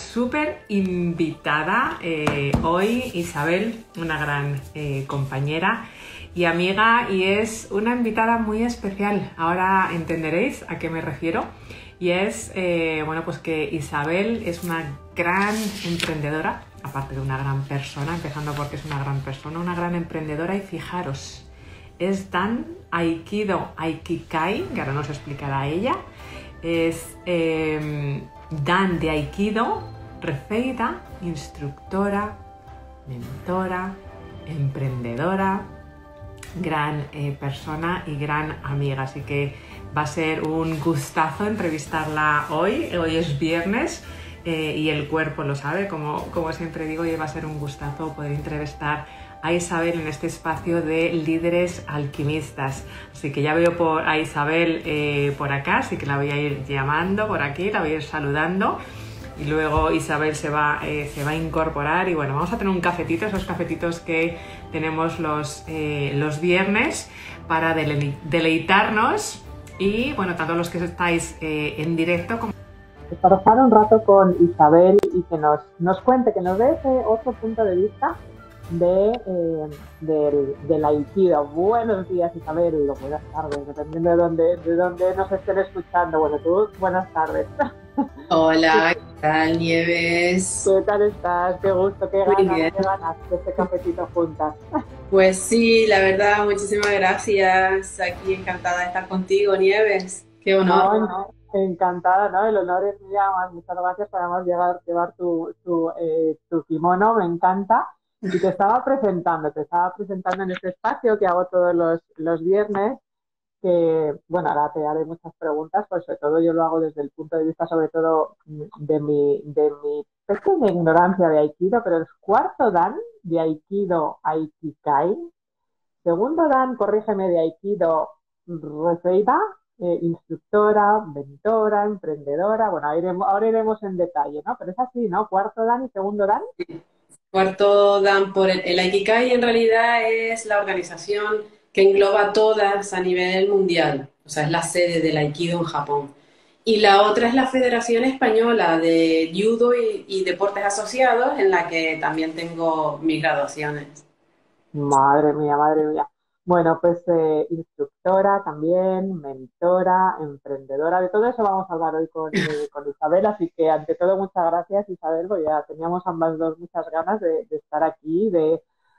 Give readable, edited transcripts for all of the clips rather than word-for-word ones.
súper invitada hoy, Isabel, una gran compañera y amiga, y es una invitada muy especial. Ahora entenderéis a qué me refiero. Y es, bueno, pues que Isabel es una gran emprendedora, aparte de una gran persona, empezando porque es una gran persona, una gran emprendedora, y fijaros, es Dan Aikido Aikikai, que ahora nos explicará ella. Es Dan de Aikido, refeita, instructora, mentora, emprendedora, gran persona y gran amiga. Así que va a ser un gustazo entrevistarla hoy. Hoy es viernes y el cuerpo lo sabe, como siempre digo, y va a ser un gustazo poder entrevistar a Isabel en este espacio de líderes alquimistas. Así que ya veo a Isabel por acá, así que la voy a ir llamando por aquí, la voy a ir saludando y luego Isabel se va a incorporar y bueno, vamos a tener un cafetito, esos cafetitos que tenemos los viernes para deleitarnos y bueno, tanto los que estáis en directo como para estar un rato con Isabel y que nos cuente, que nos dé ese otro punto de vista del Aikido. Buenos días, Isabel, o buenas tardes, dependiendo de dónde nos estén escuchando. Bueno, tú, buenas tardes. Hola, ¿qué tal, Nieves? ¿Qué tal estás? Qué gusto, qué ganas de este cafetito juntas. Pues sí, la verdad, muchísimas gracias. Aquí encantada de estar contigo, Nieves. Qué honor. No, encantada, ¿no? El honor es mío. Muchas gracias por además llevar tu kimono, me encanta. Y te estaba presentando en este espacio que hago todos los viernes, que, bueno, ahora te haré muchas preguntas, pues sobre todo yo lo hago desde el punto de vista, sobre todo, de mi pequeña ignorancia de Aikido, pero el cuarto Dan de Aikido Aikikai, segundo Dan, corrígeme, de Aikido Refeida, instructora, mentora, emprendedora, bueno, ahora iremos en detalle, ¿no? Pero es así, ¿no? Cuarto Dan y segundo Dan. Cuarto dan por el Aikikai, en realidad es la organización que engloba todas a nivel mundial. O sea, es la sede del Aikido en Japón. Y la otra es la Federación Española de Judo y Deportes Asociados, en la que también tengo mis graduaciones. Madre mía, madre mía. Bueno, pues instructora también, mentora, emprendedora, de todo eso vamos a hablar hoy con Isabel, así que ante todo muchas gracias, Isabel, porque ya teníamos ambas dos muchas ganas de estar aquí, de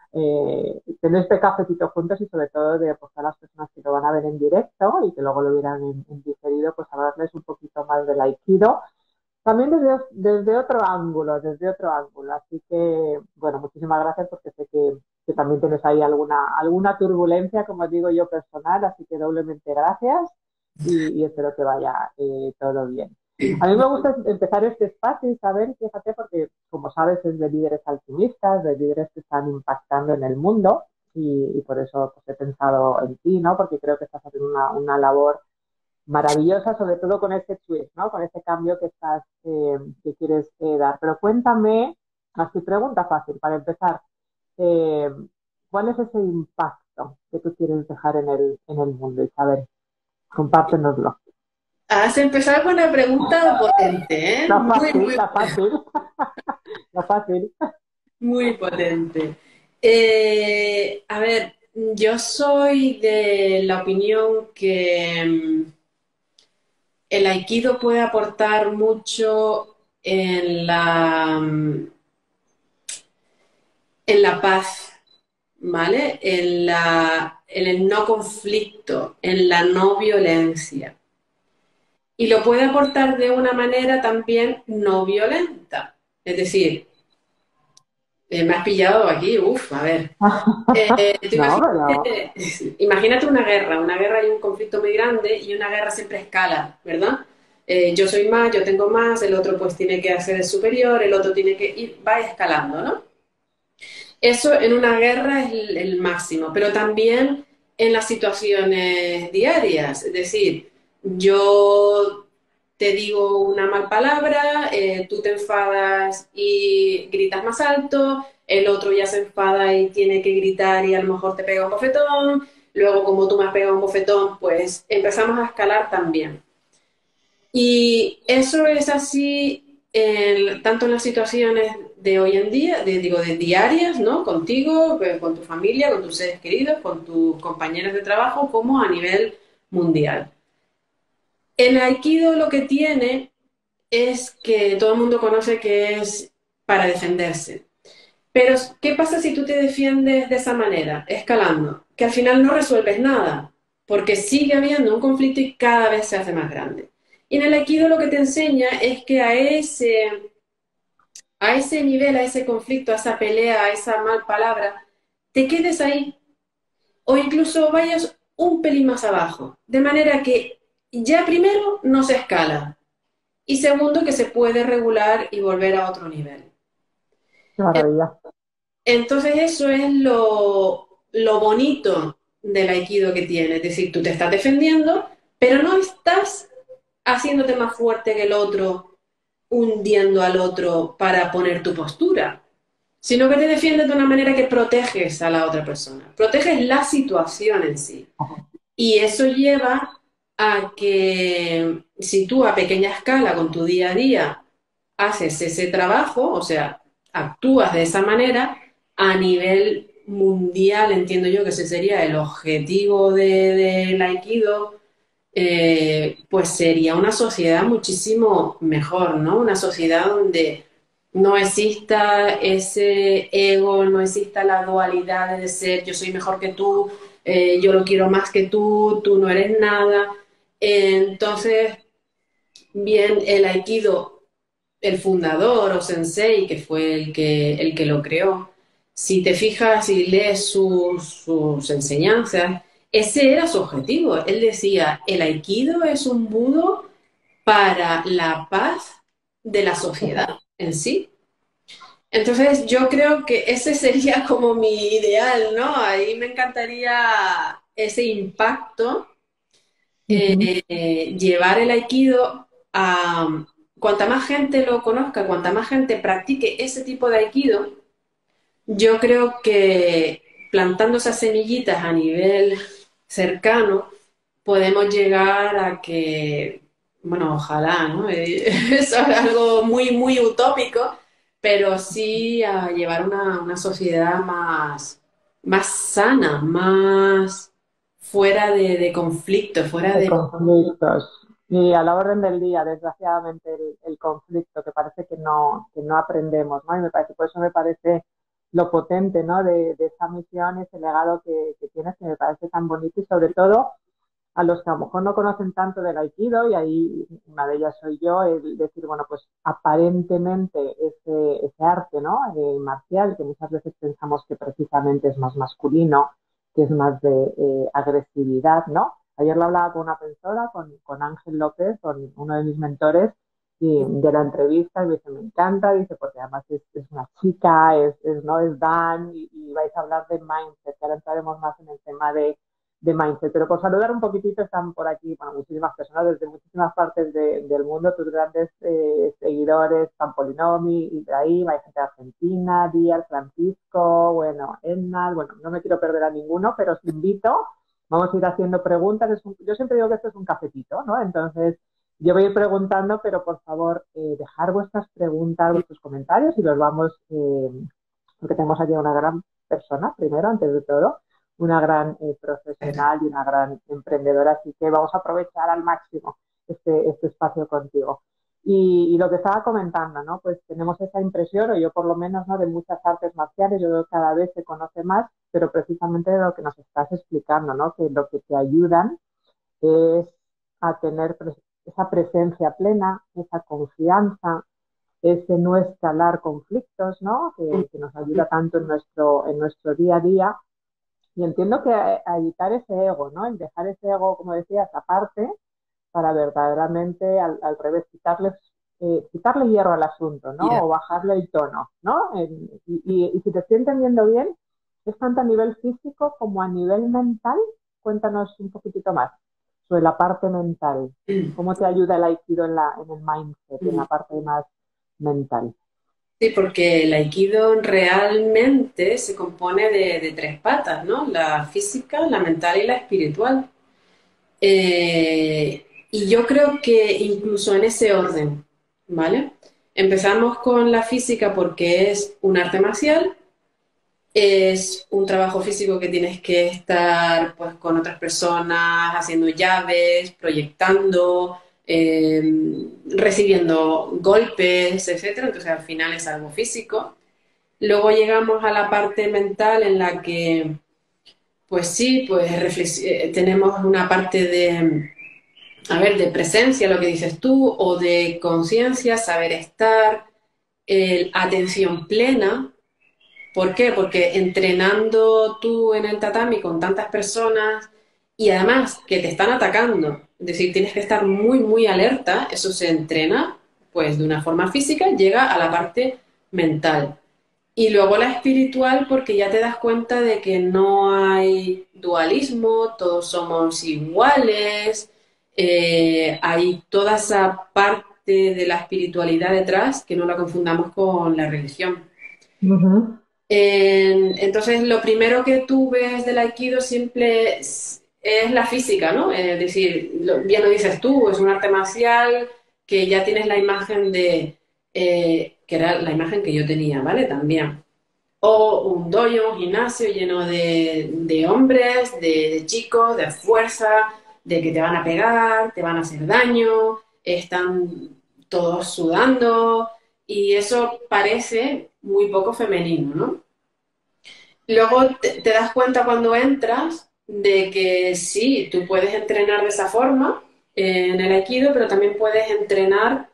tener este cafetito juntos y sobre todo de pues, a las personas que lo van a ver en directo y que luego lo vieran en diferido, pues hablarles un poquito más del Aikido. También desde otro ángulo, desde otro ángulo. Así que, bueno, muchísimas gracias porque sé que también tienes ahí alguna turbulencia, como digo yo, personal, así que doblemente gracias y espero que vaya todo bien. A mí me gusta empezar este espacio, Isabel, fíjate, porque como sabes es de líderes alquimistas, de líderes que están impactando en el mundo y por eso pues, he pensado en ti, ¿no? Porque creo que estás haciendo una labor maravillosa, sobre todo con este twist, ¿no? Con este cambio que quieres dar. Pero cuéntame, así pregunta fácil para empezar, eh, ¿cuál es ese impacto que tú quieres dejar en el mundo, Isabel? Compártenoslo. Has empezado con una pregunta potente, ¿eh? La Muy, fácil, muy, la fácil, la fácil. muy potente. A ver, yo soy de la opinión que el aikido puede aportar mucho en la paz, ¿vale? En el no conflicto, en la no violencia. Y lo puede aportar de una manera también no violenta. Es decir, me has pillado aquí, a ver. Tú No, pero imagínate una guerra y un conflicto muy grande y una guerra siempre escala, ¿verdad? Yo soy más, yo tengo más, el otro pues tiene que hacer el superior, el otro tiene que ir, va escalando, ¿no? Eso en una guerra es el máximo, pero también en las situaciones diarias, es decir, yo te digo una mal palabra, tú te enfadas y gritas más alto, el otro ya se enfada y tiene que gritar y a lo mejor te pega un bofetón, luego como tú me has pegado un bofetón, pues empezamos a escalar también. Y eso es así tanto en las situaciones de hoy en día, digo, de diarias, ¿no? Contigo, con tu familia, con tus seres queridos, con tus compañeros de trabajo, como a nivel mundial. El aikido lo que tiene es que todo el mundo conoce que es para defenderse. Pero, ¿qué pasa si tú te defiendes de esa manera, escalando? Que al final no resuelves nada, porque sigue habiendo un conflicto y cada vez se hace más grande. Y en el Aikido lo que te enseña es que a ese nivel, a ese conflicto, a esa pelea, a esa mal palabra, te quedes ahí o incluso vayas un pelín más abajo, de manera que ya primero no se escala y segundo que se puede regular y volver a otro nivel. Qué maravilla. Entonces eso es lo bonito del aikido que tiene, es decir, tú te estás defendiendo, pero no estás haciéndote más fuerte que el otro, hundiendo al otro para poner tu postura, sino que te defiendes de una manera que proteges a la otra persona, proteges la situación en sí. Y eso lleva a que si tú a pequeña escala con tu día a día haces ese trabajo, o sea, actúas de esa manera, a nivel mundial entiendo yo que ese sería el objetivo del Aikido, pues sería una sociedad muchísimo mejor, ¿no? Una sociedad donde no exista ese ego, no exista la dualidad de ser yo soy mejor que tú, yo lo quiero más que tú no eres nada. Entonces, bien, el Aikido, el fundador o sensei, que fue el que lo creó, si te fijas y lees sus enseñanzas, ese era su objetivo. Él decía, el Aikido es un budo para la paz de la sociedad en sí. Entonces yo creo que ese sería como mi ideal, ¿no? Ahí me encantaría ese impacto, Ujú. llevar el aikido a cuanta más gente lo conozca, cuanta más gente practique ese tipo de aikido, yo creo que plantando esas semillitas a nivel cercano, podemos llegar a que, bueno, ojalá, ¿no? Eso es algo muy, muy utópico, pero sí a llevar una sociedad más sana, más fuera de conflicto, fuera De de... conflictos. Y a la orden del día, desgraciadamente, el conflicto, que parece que no aprendemos, ¿no? Y me parece, por eso me parece lo potente, ¿no? De esta misión, ese legado que tienes, que me parece tan bonito y sobre todo a los que a lo mejor no conocen tanto del Aikido, y ahí una de ellas soy yo, el decir, bueno, pues aparentemente ese arte, ¿no? Marcial, que muchas veces pensamos que precisamente es más masculino, que es más de agresividad, ¿no? Ayer lo hablaba con una profesora, con Ángel López, con uno de mis mentores, y de la entrevista, y me dice, me encanta, dice, porque además es una chica, no es Dan, y vais a hablar de mindset, que ahora entraremos más en el tema de mindset. Pero por saludar un poquitito, están por aquí, bueno, muchísimas personas desde muchísimas partes del mundo, tus grandes seguidores, San Polinomi, Ibrahim, hay gente de Argentina, Díaz, Francisco, bueno, Ennal, bueno, no me quiero perder a ninguno, pero os invito, vamos a ir haciendo preguntas. Yo siempre digo que esto es un cafetito, ¿no? Entonces, yo voy a ir preguntando, pero por favor, dejar vuestras preguntas, vuestros comentarios y los vamos, porque tenemos aquí a una gran persona, primero, antes de todo, una gran profesional y una gran emprendedora, así que vamos a aprovechar al máximo este espacio contigo. Y lo que estaba comentando, ¿no? Pues tenemos esa impresión, o yo por lo menos, ¿no? De muchas artes marciales, yo creo que cada vez se conoce más, pero precisamente de lo que nos estás explicando, ¿no? Que lo que te ayudan es a tener esa presencia plena, esa confianza, ese no escalar conflictos, ¿no? Que nos ayuda tanto en nuestro día a día. Y entiendo que a evitar ese ego, ¿no? El dejar ese ego, como decías, aparte, para verdaderamente al revés, quitarle hierro al asunto, Yeah. ¿no? O bajarle el tono, ¿no? Y si te estoy entendiendo bien, es tanto a nivel físico como a nivel mental. Cuéntanos un poquitito más sobre la parte mental. ¿Cómo te ayuda el Aikido en el mindset, en la parte más mental? Sí, porque el aikido realmente se compone de tres patas, ¿no? La física, la mental y la espiritual. Y yo creo que incluso en ese orden, ¿vale? Empezamos con la física porque es un arte marcial, es un trabajo físico que tienes que estar pues, con otras personas, haciendo llaves, proyectando, recibiendo golpes, etcétera. Entonces al final es algo físico. Luego llegamos a la parte mental en la que, pues sí, pues tenemos una parte de, a ver, de presencia, lo que dices tú, o de conciencia, saber estar, atención plena. ¿Por qué? Porque entrenando tú en el tatami con tantas personas y además que te están atacando, es decir, tienes que estar muy, muy alerta, eso se entrena, pues de una forma física, llega a la parte mental. Y luego la espiritual, porque ya te das cuenta de que no hay dualismo, todos somos iguales, hay toda esa parte de la espiritualidad detrás que no la confundamos con la religión. Ujú. Entonces, lo primero que tú ves del Aikido siempre es la física, ¿no? Es decir, bien lo dices tú, es un arte marcial que ya tienes la imagen de, que era la imagen que yo tenía, ¿vale? También. O un dojo, un gimnasio lleno de hombres, de chicos, de fuerza, de que te van a pegar, te van a hacer daño, están todos sudando y eso parece muy poco femenino, ¿no? Luego te das cuenta cuando entras de que sí, tú puedes entrenar de esa forma en el Aikido, pero también puedes entrenar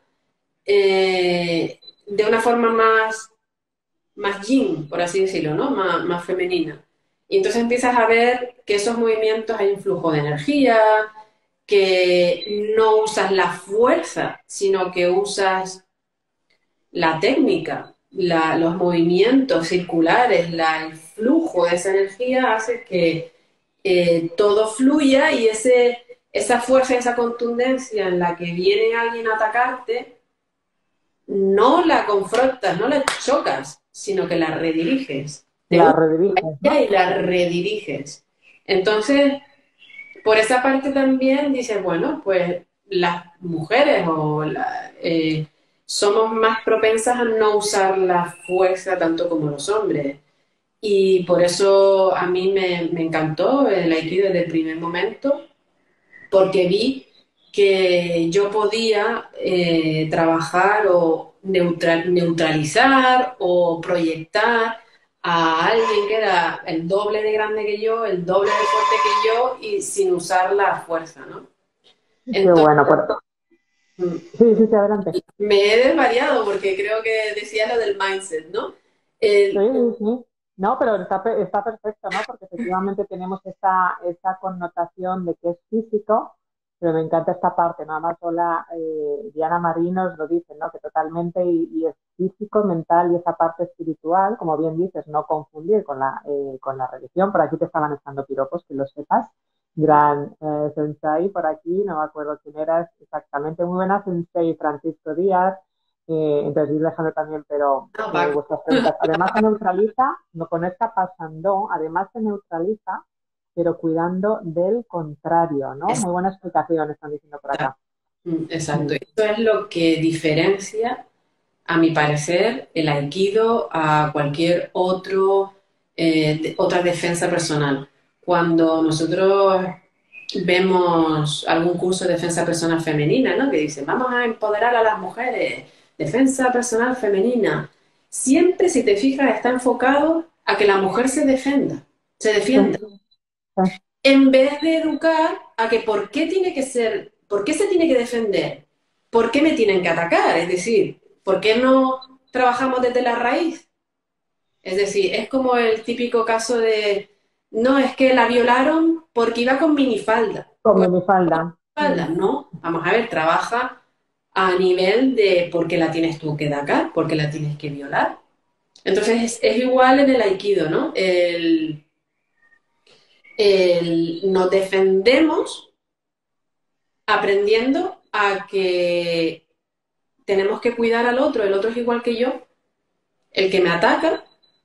de una forma más yin, por así decirlo, ¿no? Más femenina. Y entonces empiezas a ver que esos movimientos hay un flujo de energía, que no usas la fuerza, sino que usas la técnica, los movimientos circulares, el flujo de esa energía hace que todo fluya y esa fuerza, esa contundencia en la que viene alguien a atacarte, no la confrontas, no la chocas, sino que la rediriges. Te La usas rediriges, ella ¿no? y la rediriges. Entonces, por esa parte también dices, bueno, pues las mujeres somos más propensas a no usar la fuerza tanto como los hombres. Y por eso a mí me encantó el Aikido desde el primer momento, porque vi que yo podía trabajar o neutralizar o proyectar a alguien que era el doble de grande que yo, el doble de fuerte que yo y sin usar la fuerza, ¿no? Qué Entonces, bueno. mm, Sí, sí, sí, adelante. me he desvariado porque creo que decía lo del mindset, ¿no? Sí, El- sí, sí. No, pero está perfecto, ¿no? Porque efectivamente tenemos esa connotación de que es físico, pero me encanta esta parte, ¿no? Además, hola, Diana Marín nos lo dice, ¿no? Que totalmente y es físico, mental y esa parte espiritual, como bien dices, no confundir con la religión. Por aquí te estaban echando piropos, que lo sepas. Gran sensei por aquí, no me acuerdo quién era exactamente. Muy buena sensei, Francisco Díaz. Entonces, ir dejando también, pero ah, Paco. vuestras preguntas. Además se neutraliza, no con esta pasando, además se neutraliza, pero cuidando del contrario, ¿no? Muy buena explicación están diciendo por acá. Exacto. Mm. Esto es lo que diferencia, a mi parecer, el aikido a cualquier otra defensa personal. Cuando nosotros vemos algún curso de defensa personal femenina, ¿no? Que dicen, vamos a empoderar a las mujeres, defensa personal femenina. Siempre, si te fijas, está enfocado a que la mujer se Sí, defienda, sí, en vez de educar a que por qué tiene que ser, por qué se tiene que defender, por qué me tienen que atacar, es decir, ¿por qué no trabajamos desde la raíz? Es decir, es como el típico caso de, no, es que la violaron porque iba con minifalda. con Pues minifalda. minifalda, no, vamos a ver, trabaja a nivel de por qué la tienes tú que atacar, por qué la tienes que violar. Entonces es igual en el aikido, ¿no? Nos defendemos aprendiendo a que tenemos que cuidar al otro, el otro es igual que yo, el que me ataca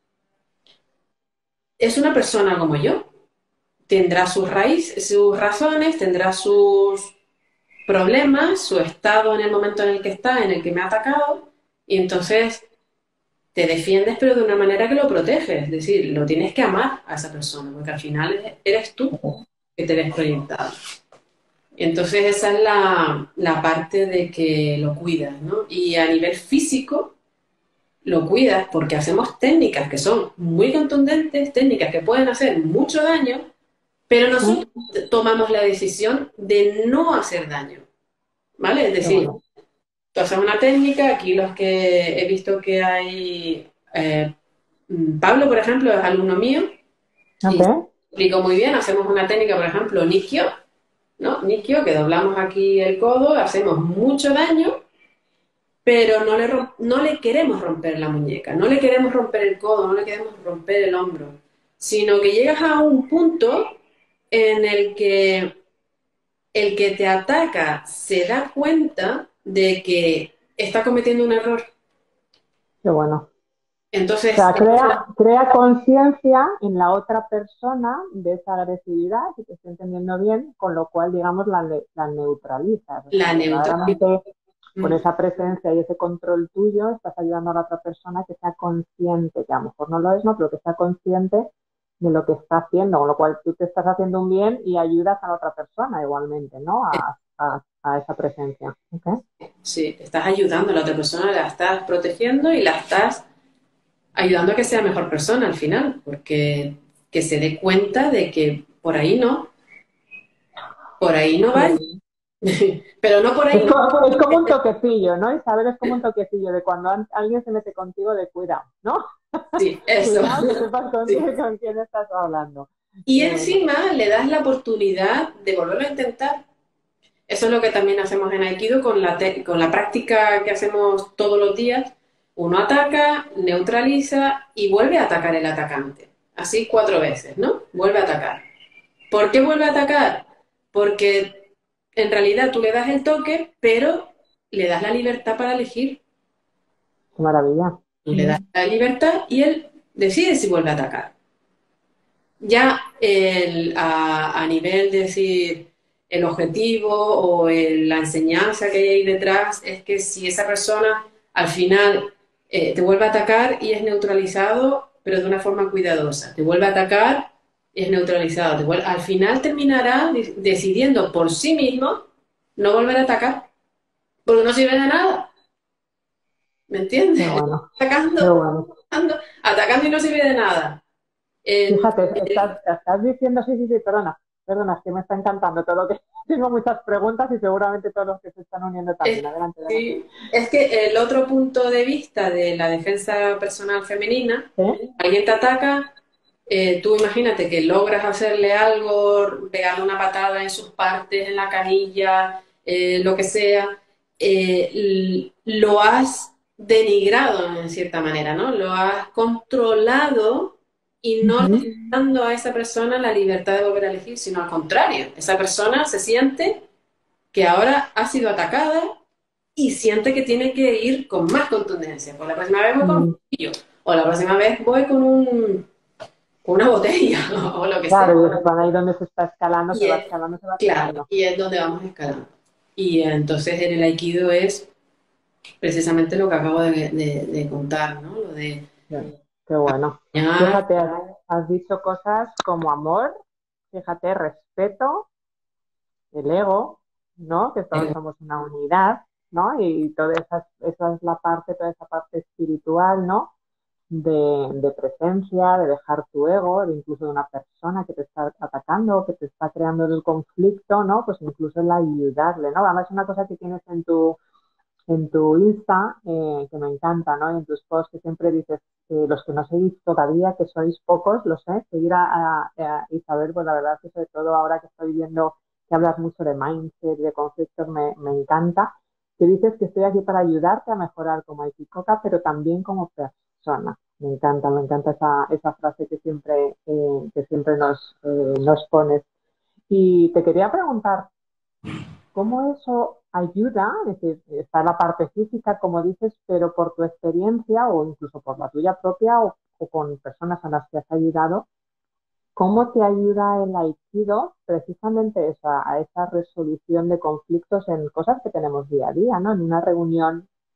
es una persona como yo, tendrá sus raíces, sus razones, tendrá sus problemas, su estado en el momento en el que está, en el que me ha atacado, Y entonces te defiendes, pero de una manera que lo proteges. Es decir, lo tienes que amar a esa persona, porque al final eres tú que te ves proyectado. Entonces esa es la parte de que lo cuidas, ¿no? Y a nivel físico lo cuidas porque hacemos técnicas que son muy contundentes, técnicas que pueden hacer mucho daño, pero nosotros tomamos la decisión de no hacer daño, ¿vale? Es Qué decir, bueno. tú haces una técnica, aquí los que he visto que hay, Pablo, por ejemplo, es alumno mío y se Ok. explicó muy bien, hacemos una técnica, por ejemplo, Nikio, ¿no? Nikio, que doblamos aquí el codo, hacemos mucho daño, pero no le queremos romper la muñeca, no le queremos romper el codo, no le queremos romper el hombro, sino que llegas a un punto en el que te ataca se da cuenta de que está cometiendo un error. Qué bueno. O Entonces, sea, crea conciencia en la otra persona de esa agresividad, si te estoy entendiendo bien, con lo cual, digamos, la neutralizas. O sea, la neutralidad. verdaderamente con esa presencia y ese control tuyo, estás ayudando a la otra persona que sea consciente, que a lo mejor no lo es, ¿no? Pero que sea consciente de lo que está haciendo, con lo cual tú te estás haciendo un bien y ayudas a la otra persona igualmente, ¿no? A esa presencia. ¿Okay? Sí, estás ayudando a la otra persona, la estás protegiendo y la estás ayudando a que sea mejor persona al final, porque que se dé cuenta de que por ahí no va, pero no por ahí no. Es como un toquecillo, ¿no? Isabel, es como un toquecillo de cuando alguien se mete contigo de cuidado, ¿no? Sí, eso. Cuidado que sepas Sí. con quién estás hablando. Y Qué bueno. encima le das la oportunidad de volverlo a intentar. Eso es lo que también hacemos en Aikido con la práctica que hacemos todos los días. Uno ataca, neutraliza y vuelve a atacar el atacante. Así 4 veces, ¿no? Vuelve a atacar. ¿Por qué vuelve a atacar? Porque en realidad tú le das el toque, pero le das la libertad para elegir. Qué maravilla. Le das la libertad y él decide si vuelve a atacar. Ya a nivel de decir el objetivo o la enseñanza que hay ahí detrás es que si esa persona al final te vuelve a atacar y es neutralizado, pero de una forma cuidadosa, te vuelve a atacar y es neutralizado, al final terminará decidiendo por sí mismo no volver a atacar, porque no sirve de nada, ¿me Qué entiendes? bueno. Qué Atacando, bueno. atacando, atacando y no sirve de nada. En- Fíjate, estás diciendo, sí, sí, sí, perdona, es que me está encantando todo lo que... Tengo muchas preguntas y seguramente todos los que se están uniendo Es, también. Adelante, adelante. sí, es que el otro punto de vista de la defensa personal femenina, ¿Sí? alguien te ataca, tú imagínate que logras hacerle algo, pegarle una patada en sus partes, en la canilla, lo que sea, lo has denigrado en cierta manera, ¿no? Lo has controlado y no le Ujú. estás dando a esa persona la libertad de volver a elegir, sino al contrario, esa persona se siente que ahora ha sido atacada y siente que tiene que ir con más contundencia. Pues la próxima vez voy con un Mm. cuchillo, o la próxima vez voy con una botella, o lo que sea. Claro, y es cuando ahí donde se está escalando, Y se va es, escalando, se va claro, escalando. y es donde vamos escalando. Y entonces en el Aikido es precisamente lo que acabo de contar, ¿no? Lo de Sí, qué bueno. enseñar, Fíjate, has dicho cosas como amor, fíjate, respeto, el ego, ¿no? Que todos somos una unidad, ¿no? Y esa es la parte, toda esa parte espiritual, ¿no? De presencia, de dejar tu ego, de incluso de una persona que te está atacando, que te está creando el conflicto, ¿no? Pues incluso el ayudarle, ¿no? Además es una cosa que tienes en tu Insta, que me encanta, ¿no? Y en tus posts que siempre dices, los que no seguís todavía, que sois pocos, lo sé, seguir a Isabel, pues la verdad que sobre todo ahora que estoy viendo que hablas mucho de mindset, de conflictos, me encanta, que dices que estoy aquí para ayudarte a mejorar como Aikikoka, pero también como persona. Me encanta esa frase que siempre nos pones. Y te quería preguntar, ¿cómo eso ayuda? Es decir, está la parte física, como dices, pero por tu experiencia o incluso por la tuya propia o con personas a las que has ayudado, ¿cómo te ayuda el aikido precisamente a esa resolución de conflictos en cosas que tenemos día a día, ¿no? En una reunión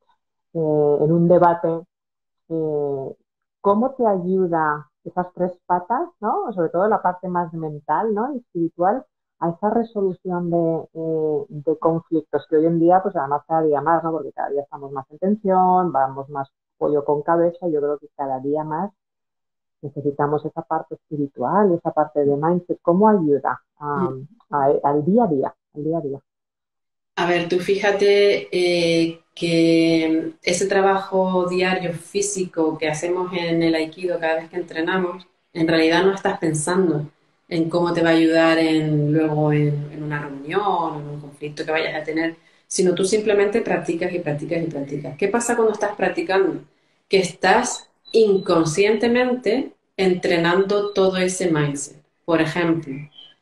en un debate, eh, ¿cómo te ayuda esas tres patas, ¿no? Sobre todo la parte más mental, ¿no? Y espiritual, a esa resolución de conflictos que hoy en día, pues además cada día más, ¿no? Porque cada día estamos más en tensión, vamos más pollo con cabeza, yo creo que cada día más necesitamos esa parte espiritual, esa parte de mindset. ¿Cómo ayuda al día a día, al día a día? A ver, tú fíjate que ese trabajo diario físico que hacemos en el Aikido cada vez que entrenamos, en realidad no estás pensando en cómo te va a ayudar luego en una reunión, en un conflicto que vayas a tener, sino tú simplemente practicas y practicas y practicas. ¿Qué pasa cuando estás practicando? Que estás inconscientemente entrenando todo ese mindset. Por ejemplo,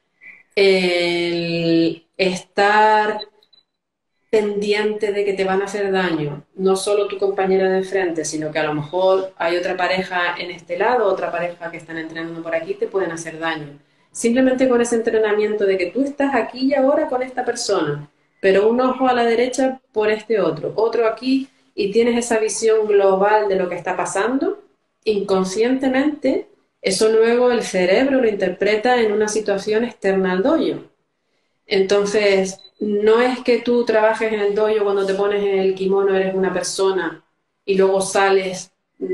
el estar pendiente de que te van a hacer daño, no solo tu compañera de frente, sino que a lo mejor hay otra pareja en este lado, otra pareja que están entrenando por aquí, te pueden hacer daño. Simplemente con ese entrenamiento de que tú estás aquí y ahora con esta persona, pero un ojo a la derecha por este otro, otro aquí, y tienes esa visión global de lo que está pasando, inconscientemente, eso luego el cerebro lo interpreta en una situación externa al dojo. Entonces, no es que tú trabajes en el dojo cuando te pones el kimono, eres una persona y luego sales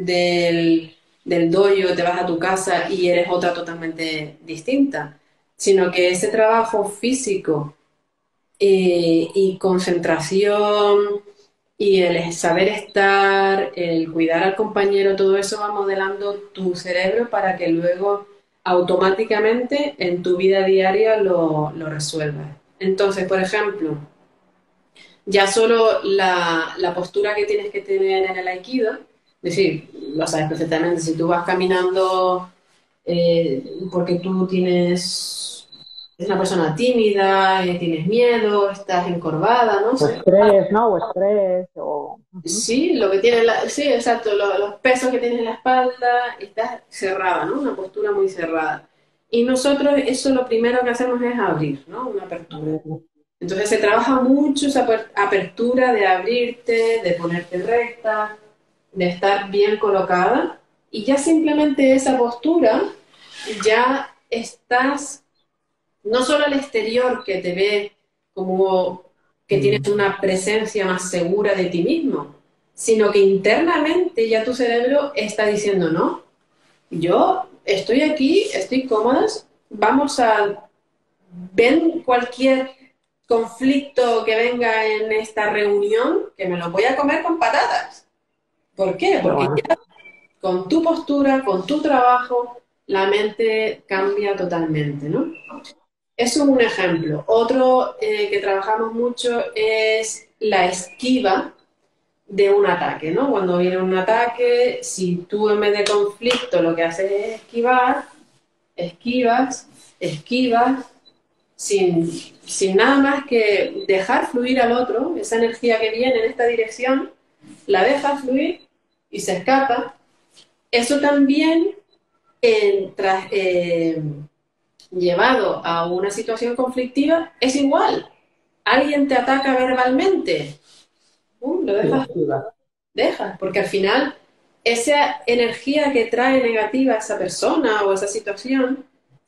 del dojo, te vas a tu casa y eres otra totalmente distinta, sino que ese trabajo físico y concentración y el saber estar, el cuidar al compañero, todo eso va modelando tu cerebro para que luego automáticamente en tu vida diaria lo resuelvas. Entonces, por ejemplo, ya solo la postura que tienes que tener en el aikido, es decir, lo sabes perfectamente, si tú vas caminando porque tú es una persona tímida, tienes miedo, estás encorvada, ¿no? O estrés, ¿no? O estrés, o... Ujú. Sí, lo que tiene sí, exacto, los pesos que tienes en la espalda, estás cerrada, ¿no? Una postura muy cerrada. Y nosotros eso lo primero que hacemos es abrir, ¿no? Una apertura. Entonces se trabaja mucho esa apertura de abrirte, de ponerte recta, de estar bien colocada. Y ya simplemente esa postura, ya estás no solo al exterior que te ve como que tienes una presencia más segura de ti mismo, sino que internamente ya tu cerebro está diciendo, no, yo estoy aquí, estoy cómoda, vamos a ver cualquier conflicto que venga en esta reunión, que me lo voy a comer con patatas. ¿Por qué? Pero Porque bueno, ya con tu postura, con tu trabajo, la mente cambia totalmente, ¿no? Eso es un ejemplo. Otro que trabajamos mucho es la esquiva de un ataque, ¿no? Cuando viene un ataque, si tú en vez de conflicto lo que haces es esquivar, esquivas, esquivas, sin nada más que dejar fluir al otro, esa energía que viene en esta dirección, la dejas fluir y se escapa. Eso también tras, llevado a una situación conflictiva es igual. Alguien te ataca verbalmente, lo sí, dejas, dejas, porque al final esa energía que trae negativa a esa persona o esa situación,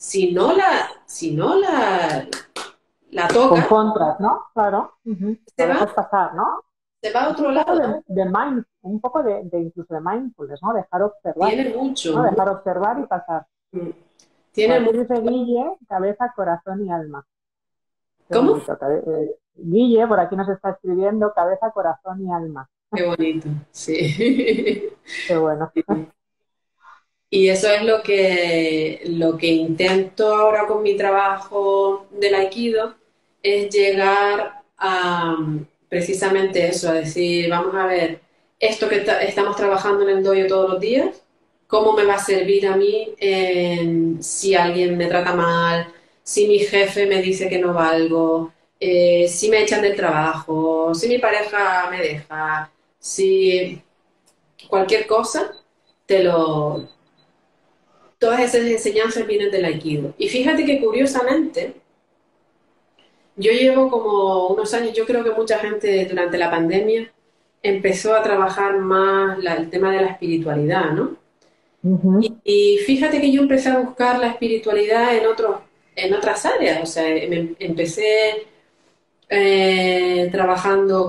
si no la con tocas, contras, ¿no? Claro. Ujú. se Lo va, dejas pasar, ¿no? se va a Es otro un poco lado. un poco de incluso de mindfulness, ¿no? Dejar observar, Tiene mucho, ¿no? Dejar observar y pasar. Por tiene aquí mucho. dice Guille, cabeza, corazón y alma. Qué ¿Cómo? bonito. Guille, por aquí nos está escribiendo cabeza, corazón y alma. Qué bonito, sí. Qué bueno. Y eso es lo que intento ahora con mi trabajo del Aikido, es llegar a precisamente eso, a decir, vamos a ver, esto que estamos trabajando en el dojo todos los días, ¿cómo me va a servir a mí si alguien me trata mal, si mi jefe me dice que no valgo, si me echan del trabajo, si mi pareja me deja, si cualquier cosa? Te lo, Todas esas enseñanzas vienen del Aikido. Y fíjate que curiosamente, yo llevo como unos años, yo creo que mucha gente durante la pandemia empezó a trabajar más el tema de la espiritualidad, ¿no? Ujú, Y fíjate que yo empecé a buscar la espiritualidad en otras áreas, o sea, empecé trabajando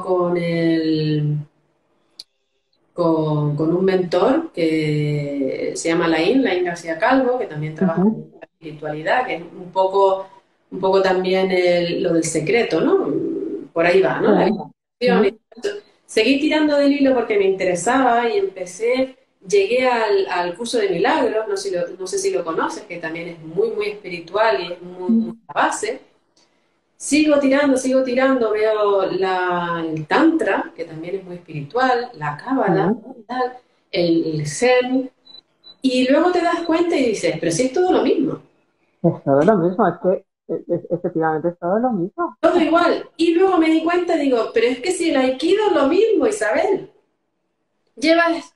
con un mentor que se llama Laín García Calvo, que también trabaja ujú. en la espiritualidad, que es un poco también lo del secreto, ¿no? Por ahí va, ¿no? La Sí, habitación ¿no? y seguí tirando del hilo porque me interesaba y llegué al curso de milagros, no sé si lo conoces, que también es muy, muy espiritual y es muy la base. Sigo tirando, veo el Tantra, que también es muy espiritual, la Cábala, Sí. tal, el Zen, y luego te das cuenta y dices, pero si es todo lo mismo, Es todo lo mismo, es que efectivamente es todo lo mismo. todo igual. Y luego me di cuenta y digo, pero es que si el Aikido es lo mismo, Isabel, llevas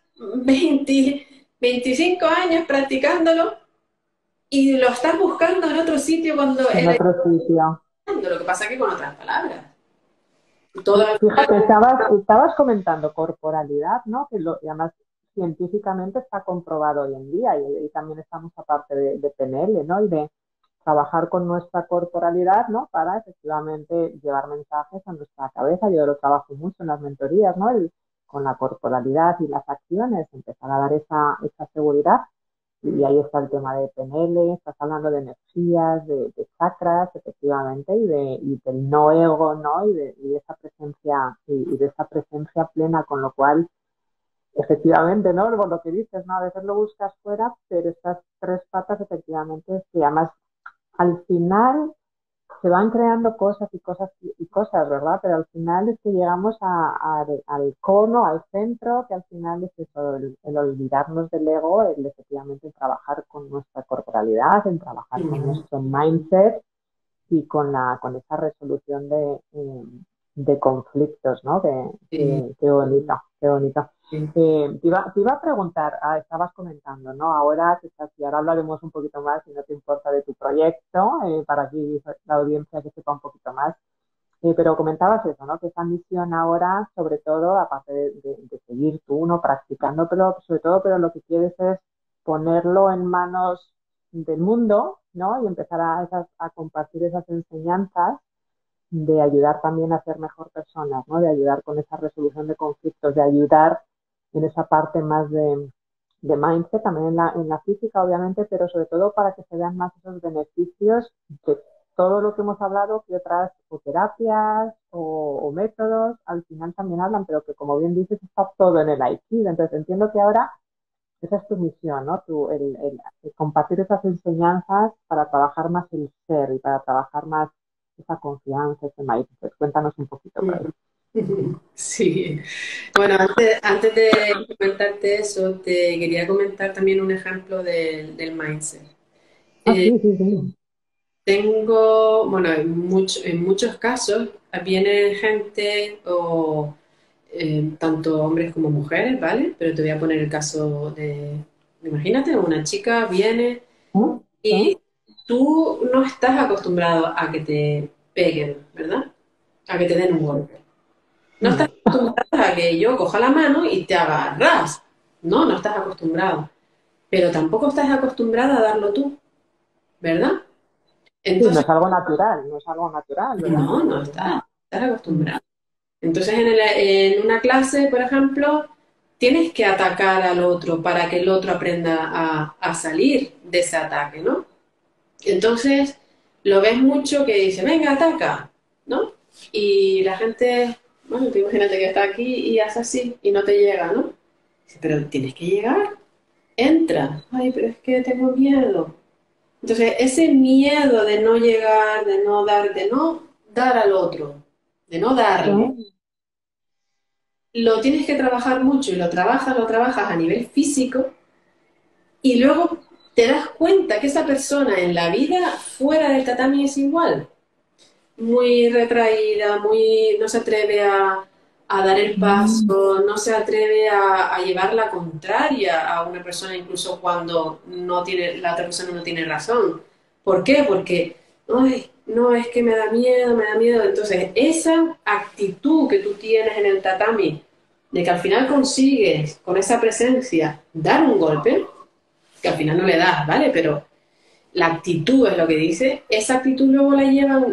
25 años practicándolo y lo estás buscando en otro sitio cuando En era otro sitio. lo que pasa que con otras palabras. Todo Fíjate, estabas comentando corporalidad, ¿no? Y además científicamente está comprobado hoy en día y también estamos aparte de PNL, ¿no? Y de trabajar con nuestra corporalidad, ¿no? Para efectivamente llevar mensajes a nuestra cabeza. Yo lo trabajo mucho en las mentorías, ¿no? Con la corporalidad y las acciones, empezar a dar esa seguridad. Y ahí está el tema de PNL, estás hablando de energías, de chakras, efectivamente, y del no ego, ¿no? Y de esa presencia, y de esa presencia plena, con lo cual, efectivamente, ¿no? Por lo que dices, ¿no? A veces lo buscas fuera, pero estas tres patas, efectivamente, que además al final se van creando cosas y cosas y cosas, ¿verdad? Pero al final es que llegamos al cono, al centro, que al final es eso, el olvidarnos del ego, el efectivamente trabajar con nuestra corporalidad, en trabajar con nuestro mindset y con esa resolución de conflictos, ¿no? Qué bonito, qué bonito. Te iba a preguntar, estabas comentando, ¿no? Ahora que estás, y ahora hablaremos un poquito más, si no te importa, de tu proyecto, para aquí la audiencia que sepa un poquito más. Pero comentabas eso, ¿no? Que esa misión ahora, sobre todo, aparte de seguir tú, ¿no? Practicando, pero sobre todo, pero lo que quieres es ponerlo en manos del mundo, ¿no? Y empezar a compartir esas enseñanzas de ayudar también a ser mejor personas, ¿no? De ayudar con esa resolución de conflictos, de ayudar en esa parte más de mindset, también en la física, obviamente, pero sobre todo para que se vean más esos beneficios de todo lo que hemos hablado, que otras o terapias o métodos al final también hablan, pero que como bien dices, está todo en el Aikido. Entonces entiendo que ahora esa es tu misión, ¿no? El compartir esas enseñanzas para trabajar más el ser y para trabajar más esa confianza, ese mindset. Cuéntanos un poquito por ahí. Sí, bueno, antes de comentarte eso, te quería comentar también un ejemplo del mindset. Ah, Eh, sí, sí, sí. bueno, en muchos casos viene gente o tanto hombres como mujeres, ¿vale? Pero te voy a poner el caso imagínate, una chica viene ¿Mm? y ¿Sí? tú no estás acostumbrado a que te peguen, ¿verdad? A que te den un golpe. No estás Mm. acostumbrado a que yo coja la mano y te haga ras. No, no estás acostumbrado. Pero tampoco estás acostumbrada a darlo tú, ¿verdad? Sí, no Entonces, es algo natural, no es algo natural, ¿verdad? no, no No. estás Mm. acostumbrado. Entonces, en una clase, por ejemplo, tienes que atacar al otro para que el otro aprenda a salir de ese ataque, ¿no? Entonces, lo ves mucho que dice, venga, ataca, ¿no? Y la gente, bueno, te imagínate que está aquí y hace así y no te llega, ¿no? Dice, pero tienes que llegar, entra. Ay, pero es que tengo miedo. Entonces, ese miedo de no llegar, de no dar al otro, de no darle, Sí. lo tienes que trabajar mucho y lo trabajas a nivel físico y luego te das cuenta que esa persona en la vida fuera del tatami es igual. Muy retraída, no se atreve a dar el Mm. paso, no se atreve a llevar la contraria a una persona incluso cuando la otra persona no tiene razón. ¿Por qué? Porque, ay, no, es que me da miedo, me da miedo. Entonces, esa actitud que tú tienes en el tatami de que al final consigues con esa presencia dar un golpe, que al final no le das, ¿vale? Pero la actitud es lo que dice, esa actitud luego la llevan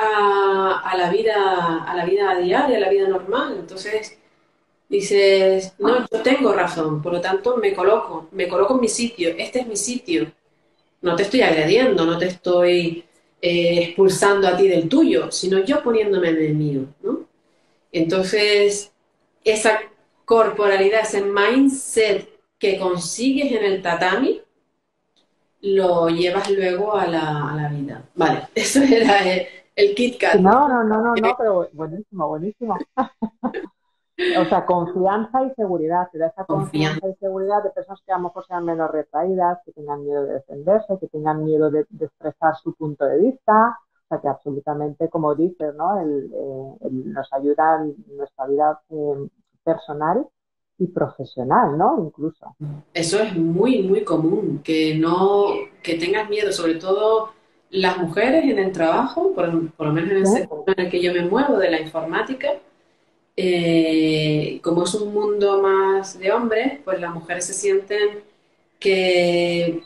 a la vida diaria, a la vida normal. Entonces dices, no, yo tengo razón, por lo tanto me coloco en mi sitio, este es mi sitio. No te estoy agrediendo, no te estoy expulsando a ti del tuyo, sino yo poniéndome en el mío, ¿no? Entonces, esa corporalidad, ese mindset que consigues en el tatami, lo llevas luego a la vida. Vale, eso era el Kit Sí, Kat. no, no, no, no, no, pero buenísimo, buenísimo. O sea, confianza y seguridad, te da esa Confianza. confianza y seguridad de personas que a lo mejor sean menos retraídas, que tengan miedo de defenderse, que tengan miedo de expresar su punto de vista, o sea, que absolutamente, como dices, ¿no? Nos ayuda en nuestra vida personal y profesional, ¿no? Incluso. Eso es muy, muy común, que no, que tengas miedo, sobre todo las mujeres en el trabajo, por lo menos en el ¿Sí? sector en el que yo me muevo, de la informática, como es un mundo más de hombres, pues las mujeres se sienten que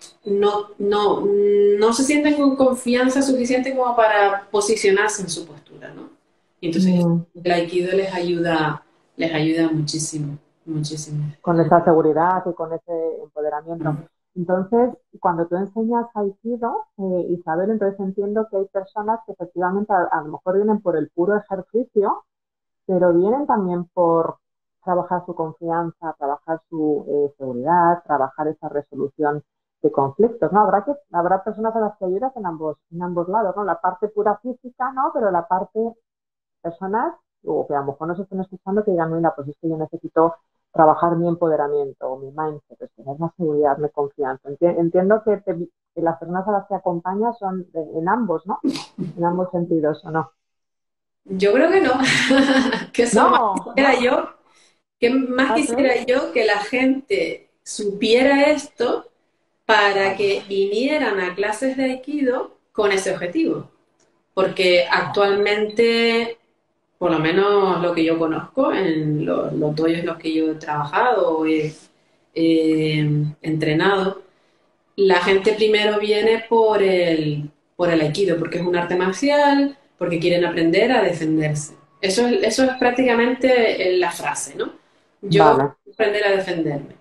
no se sienten con confianza suficiente como para posicionarse en su postura, ¿no? Y entonces Mm. el aikido les ayuda muchísimo, muchísimo. Con esa seguridad y con ese empoderamiento. Entonces, cuando tú enseñas Aikido, Isabel, entonces entiendo que hay personas que efectivamente a lo mejor vienen por el puro ejercicio, pero vienen también por trabajar su confianza, trabajar su seguridad, trabajar esa resolución de conflictos, ¿no? Habrá personas a las que ayudas en ambos lados, ¿no? La parte pura física, ¿no? Pero la parte personas, o que a lo mejor nos estén escuchando, que digan, mira, pues es que yo necesito trabajar mi empoderamiento, mi mindset, pues tener más seguridad, mi confianza. Entiendo que las personas a las que acompañas son en ambos, ¿no? En ambos sentidos, ¿o no? Yo creo que no, que eso más No, quisiera no, yo, que más ¿ah, sí? quisiera yo que la gente supiera esto para Vale, que vinieran a clases de Aikido con ese objetivo. Porque actualmente, por lo menos lo que yo conozco, en los doyos en los que yo he trabajado o he entrenado, la gente primero viene por el Aikido, porque es un arte marcial, porque quieren aprender a defenderse. Eso es prácticamente la frase, ¿no? Yo vale. quiero aprender a defenderme.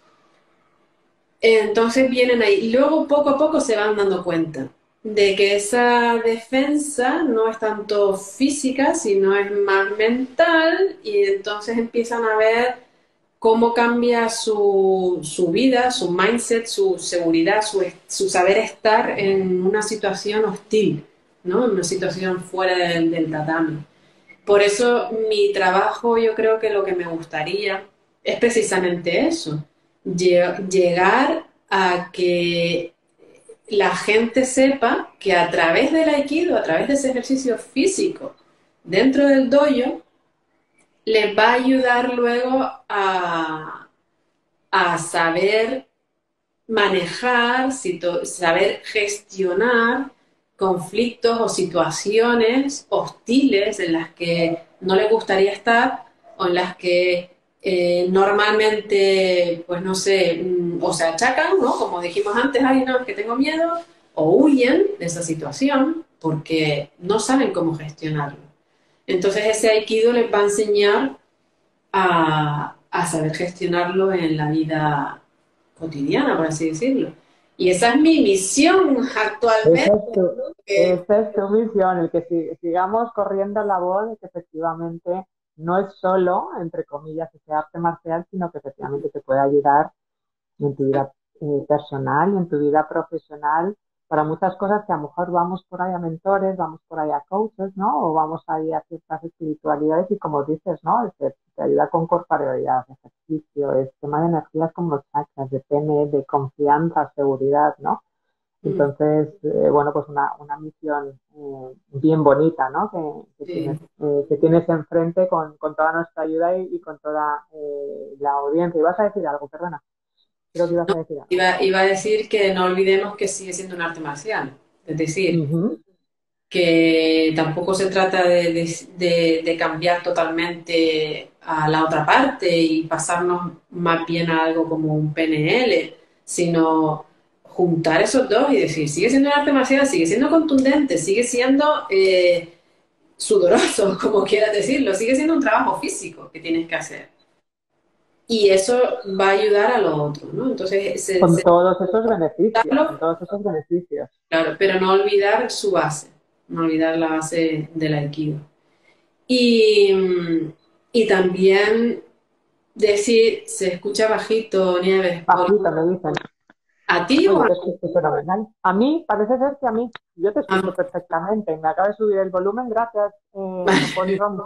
Entonces vienen ahí y luego poco a poco se van dando cuenta de que esa defensa no es tanto física, sino es más mental y entonces empiezan a ver cómo cambia su vida, su mindset, su seguridad, su saber estar en una situación hostil, ¿no? En una situación fuera del tatami. Por eso mi trabajo, yo creo que lo que me gustaría es precisamente eso, llegar a que la gente sepa que a través del aikido, a través de ese ejercicio físico dentro del dojo, les va a ayudar luego a saber manejar, saber gestionar conflictos o situaciones hostiles en las que no les gustaría estar o en las que normalmente, pues no sé, o se achacan, ¿no? Como dijimos antes, ay, no, es que tengo miedo, o huyen de esa situación porque no saben cómo gestionarlo. Entonces ese aikido les va a enseñar a saber gestionarlo en la vida cotidiana, por así decirlo. Y esa es mi misión Esa actualmente. es tu, Que, esa es tu misión, el que sigamos corriendo la voz de que efectivamente no es solo, entre comillas, ese arte marcial, sino que efectivamente te puede ayudar en tu vida personal y en tu vida profesional para muchas cosas que a lo mejor vamos por ahí a mentores, vamos por ahí a coaches, ¿no? O vamos ahí a ciertas espiritualidades y como dices, ¿no? Te ayuda con corporalidad, ejercicio, es tema de energías como los chakras, de PNL, de confianza, seguridad, ¿no? mm, Entonces, bueno, pues una misión bien bonita, ¿no? sí. Que tienes enfrente con toda nuestra ayuda y con toda la audiencia. Y vas a decir algo, perdona, creo que ibas a decir algo. Iba a decir que no olvidemos que sigue siendo un arte marcial. Es decir, Ujú, que tampoco se trata de cambiar totalmente a la otra parte y pasarnos más bien a algo como un PNL, sino juntar esos dos y decir, sigue siendo un arte marcial, sigue siendo contundente, sigue siendo sudoroso, como quieras decirlo, sigue siendo un trabajo físico que tienes que hacer. Y eso va a ayudar a lo otro, ¿no? Entonces, Con todos esos beneficios, con todos esos beneficios. claro, pero no olvidar su base, no olvidar la base del aikido. Y, y también decir, se escucha bajito, Nieves, Bajito, me dicen. ¿a ti o Oye, a te escucho fenomenal. A mí, parece ser que a mí, yo te escucho mí? perfectamente. Me acaba de subir el volumen, gracias, Poli Rom.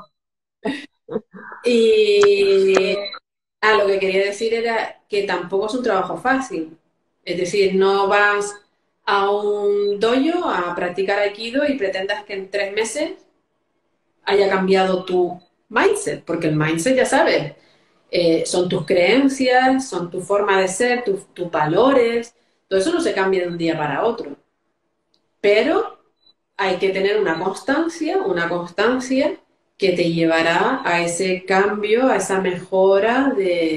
Y lo que quería decir era que tampoco es un trabajo fácil. Es decir, no vas a un dojo a practicar aikido y pretendas que en 3 meses haya cambiado tu mindset, porque el mindset, ya sabes, son tus creencias, son tu forma de ser, tus valores, todo eso no se cambia de un día para otro, pero hay que tener una constancia que te llevará a ese cambio, a esa mejora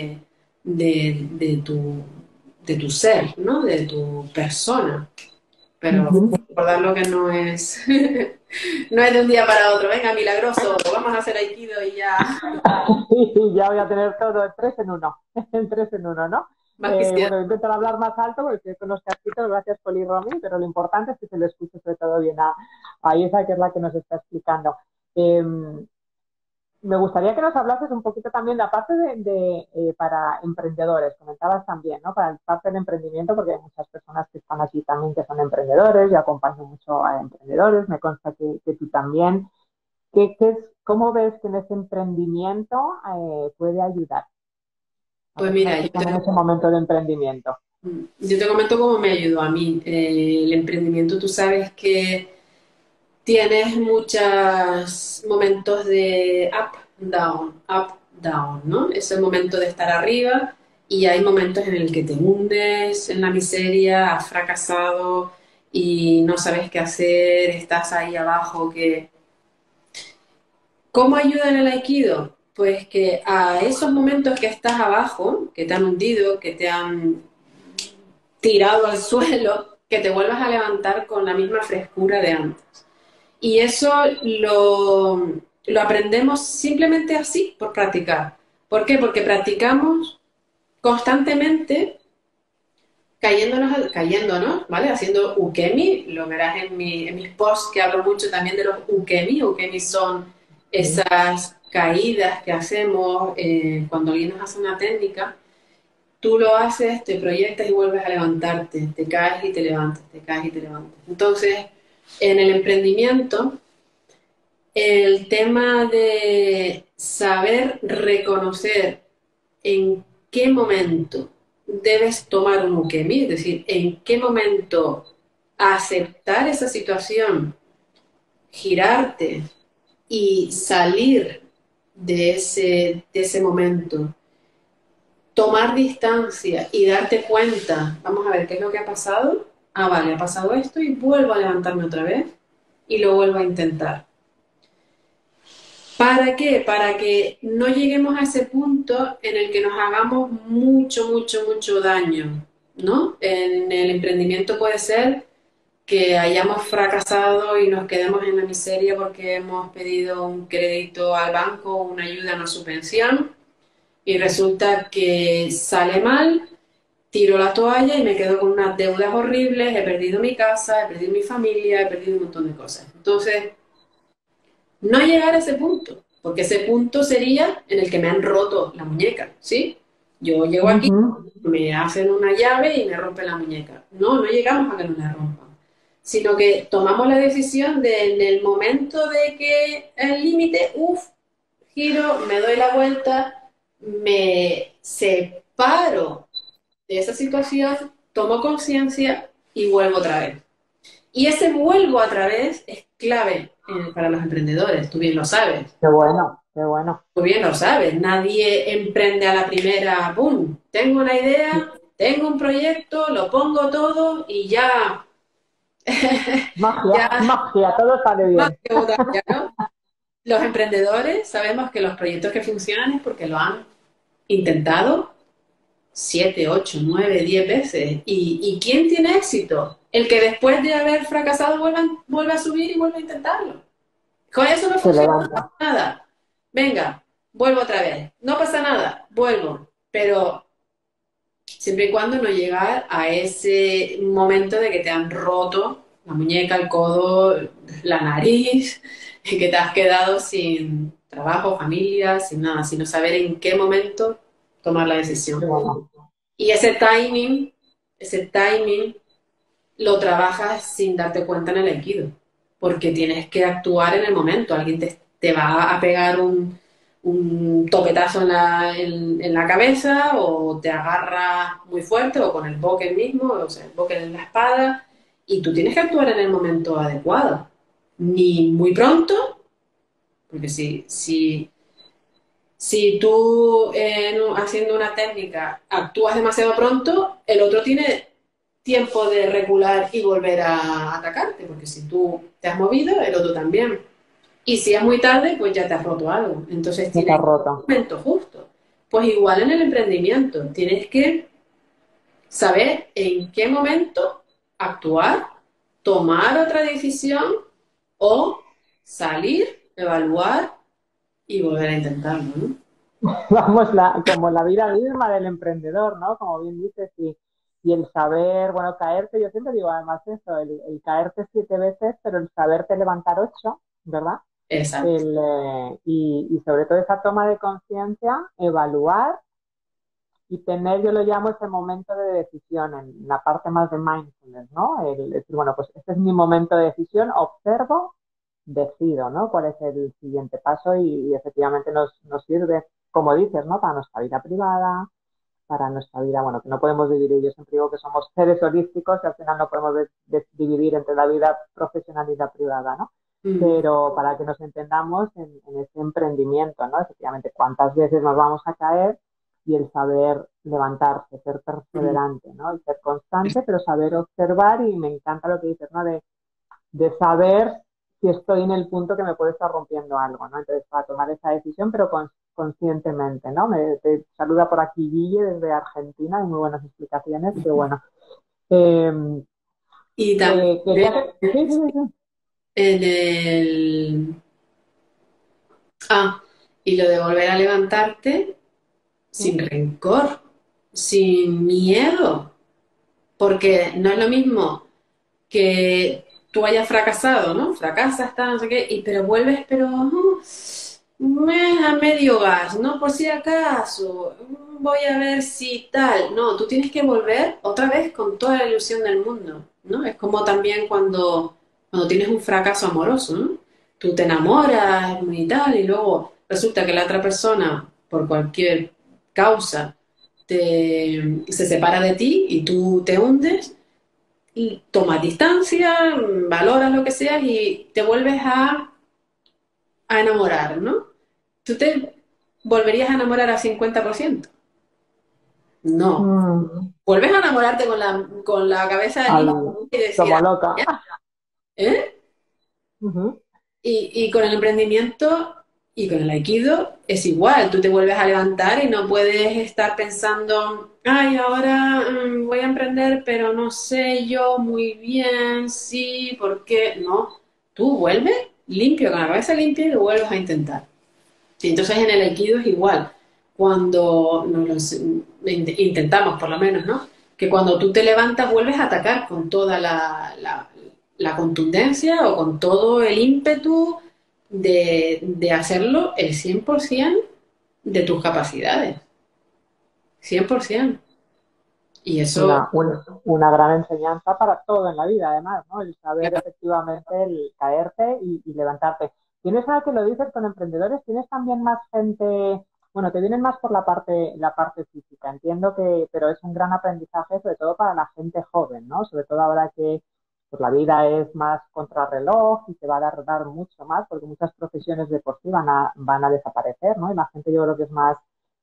de tu ser, ¿no? De tu persona. Pero recordarlo que no es, no es de un día para otro. Venga, milagroso, vamos a hacer aikido y ya. Y ya voy a tener todo el 3 en uno. El 3 en uno, ¿no? Más quisiera. Bueno, intentar hablar más alto porque estoy con los casquitos, gracias Poli Romy, pero lo importante es que se le escuche sobre todo bien a Isa, que es la que nos está explicando. Me gustaría que nos hablases un poquito también de la parte para emprendedores, comentabas también, ¿no? Para la parte del emprendimiento, porque hay muchas personas que están aquí también que son emprendedores, y acompaño mucho a emprendedores, me consta que tú también. ¿Cómo ves que en ese emprendimiento puede ayudar a Pues personas mira, que están en ese momento de emprendimiento? yo te comento cómo me ayudó a mí. El emprendimiento, tú sabes que tienes muchos momentos de up, down, ¿no? Es el momento de estar arriba y hay momentos en el que te hundes en la miseria, has fracasado y no sabes qué hacer, estás ahí abajo. ¿Cómo ayuda en el aikido? Pues que a esos momentos que estás abajo, que te han hundido, que te han tirado al suelo, que te vuelvas a levantar con la misma frescura de antes. Y eso lo aprendemos simplemente así, por practicar. ¿Por qué? Porque practicamos constantemente cayéndonos, ¿vale? Haciendo ukemi, lo verás en mis posts que hablo mucho también de los ukemi. Ukemi son esas caídas que hacemos cuando alguien nos hace una técnica. Tú lo haces, te proyectas y vuelves a levantarte, te caes y te levantas, te caes y te levantas. Entonces, en el emprendimiento, el tema de saber reconocer en qué momento debes tomar un ukemi, es decir, en qué momento aceptar esa situación, girarte y salir de ese momento, tomar distancia y darte cuenta, vamos a ver qué es lo que ha pasado, vale, ha pasado esto y vuelvo a levantarme otra vez y lo vuelvo a intentar. ¿Para qué? Para que no lleguemos a ese punto en el que nos hagamos mucho, mucho, mucho daño, ¿no? En el emprendimiento puede ser que hayamos fracasado y nos quedemos en la miseria porque hemos pedido un crédito al banco, una ayuda, una subvención, y resulta que sale mal, tiro la toalla y me quedo con unas deudas horribles, he perdido mi casa, he perdido mi familia, he perdido un montón de cosas. Entonces, no llegar a ese punto, porque ese punto sería en el que me han roto la muñeca, ¿sí? Yo llego aquí, me hacen una llave y me rompen la muñeca. No, no llegamos a que nos la rompan, sino que tomamos la decisión de en el momento de que el límite, giro, me doy la vuelta, me separo de esa situación, tomo conciencia y vuelvo otra vez. Y ese vuelvo otra vez es clave para los emprendedores, tú bien lo sabes. Qué bueno, qué bueno. Tú bien lo sabes, nadie emprende a la primera, ¡pum! Tengo una idea, tengo un proyecto, lo pongo todo y ya Magia, Ya magia, todo sale más bien. que botar, ya, ¿no? Los emprendedores sabemos que los proyectos que funcionan es porque lo han intentado 7, 8, 9, 10 veces. ¿Y quién tiene éxito? El que después de haber fracasado vuelve a subir y vuelve a intentarlo. Con eso no Se funciona levanta. nada. Venga, vuelvo otra vez. No pasa nada, vuelvo. Pero siempre y cuando no llegar a ese momento de que te han roto la muñeca, el codo, la nariz, y que te has quedado sin trabajo, familia, sin nada, sino saber en qué momento tomar la decisión. Bueno, Y ese timing lo trabajas sin darte cuenta en el Aikido, porque tienes que actuar en el momento. Alguien te va a pegar un topetazo en la cabeza o te agarra muy fuerte o con el boque mismo, o sea, el boque en la espada, y tú tienes que actuar en el momento adecuado. Ni muy pronto, porque si tú haciendo una técnica actúas demasiado pronto, el otro tiene tiempo de recular y volver a atacarte, porque si tú te has movido, el otro también. Y si es muy tarde, pues ya te has roto algo. Entonces se está tienes un roto. momento justo. Pues igual en el emprendimiento, tienes que saber en qué momento actuar, tomar otra decisión o salir, evaluar y volver a intentarlo, ¿no? Vamos, como la vida misma del emprendedor, ¿no? Como bien dices, y el saber, bueno, caerte, yo siempre digo además eso, el caerte 7 veces, pero el saberte levantar 8, ¿verdad? Exacto. Y sobre todo esa toma de conciencia, evaluar y tener, yo lo llamo ese momento de decisión, en la parte más de mindfulness, ¿no? El decir, bueno, pues este es mi momento de decisión, observo, decido, ¿no? Cuál es el siguiente paso y efectivamente nos sirve, como dices, ¿no? Para nuestra vida privada, para nuestra vida, bueno, que no podemos dividir, yo siempre digo que somos seres holísticos y al final no podemos dividir entre la vida profesional y la privada, ¿no? Mm. Pero para que nos entendamos en ese emprendimiento, ¿no? Efectivamente, cuántas veces nos vamos a caer y el saber levantarse, ser Mm. perseverante, ¿no? Y ser constante, pero saber observar y me encanta lo que dices, ¿no? De saber si estoy en el punto que me puede estar rompiendo algo, ¿no? Entonces, para tomar esa decisión, pero conscientemente, ¿no? Te saluda por aquí Guille desde Argentina, hay muy buenas explicaciones, que bueno. Eh, Y también quería que... Sí, sí, sí. en el... Ah, y lo de volver a levantarte sin Sí. rencor, sin miedo, porque no es lo mismo que tú hayas fracasado, ¿no? Fracasas, tal, no sé qué, pero vuelves, pero a medio gas, ¿no? Por si acaso, voy a ver si tal. No, tú tienes que volver otra vez con toda la ilusión del mundo, ¿no? Es como también cuando tienes un fracaso amoroso, ¿no? Tú te enamoras y tal, y luego resulta que la otra persona, por cualquier causa, se separa de ti y tú te hundes y tomas distancia, valoras lo que sea y te vuelves a enamorar, ¿no? ¿Tú te volverías a enamorar al 50%? No. Mm, Vuelves a enamorarte con la cabeza limpia y decir, como loca. ¿eh? Ujú. Y con el emprendimiento y con el aikido es igual, tú te vuelves a levantar y no puedes estar pensando, ay, ahora voy a emprender, pero no sé yo muy bien, sí, ¿por qué? No, tú vuelves limpio, con la cabeza limpia y lo vuelves a intentar. Y entonces en el aikido es igual, cuando intentamos por lo menos, ¿no? Que cuando tú te levantas vuelves a atacar con toda la contundencia o con todo el ímpetu de hacerlo el 100% de tus capacidades, 100%. Y eso, Una gran enseñanza para todo en la vida, además, ¿no? El saber efectivamente el caerte y levantarte. ¿Tienes ahora que lo dices con emprendedores? ¿Tienes también más gente? Bueno, te vienen más por la parte física, entiendo que, pero es un gran aprendizaje, sobre todo para la gente joven, ¿no? Sobre todo ahora que pues, la vida es más contrarreloj y se va a dar mucho más, porque muchas profesiones de por sí van a desaparecer, ¿no? Y la gente yo creo que es más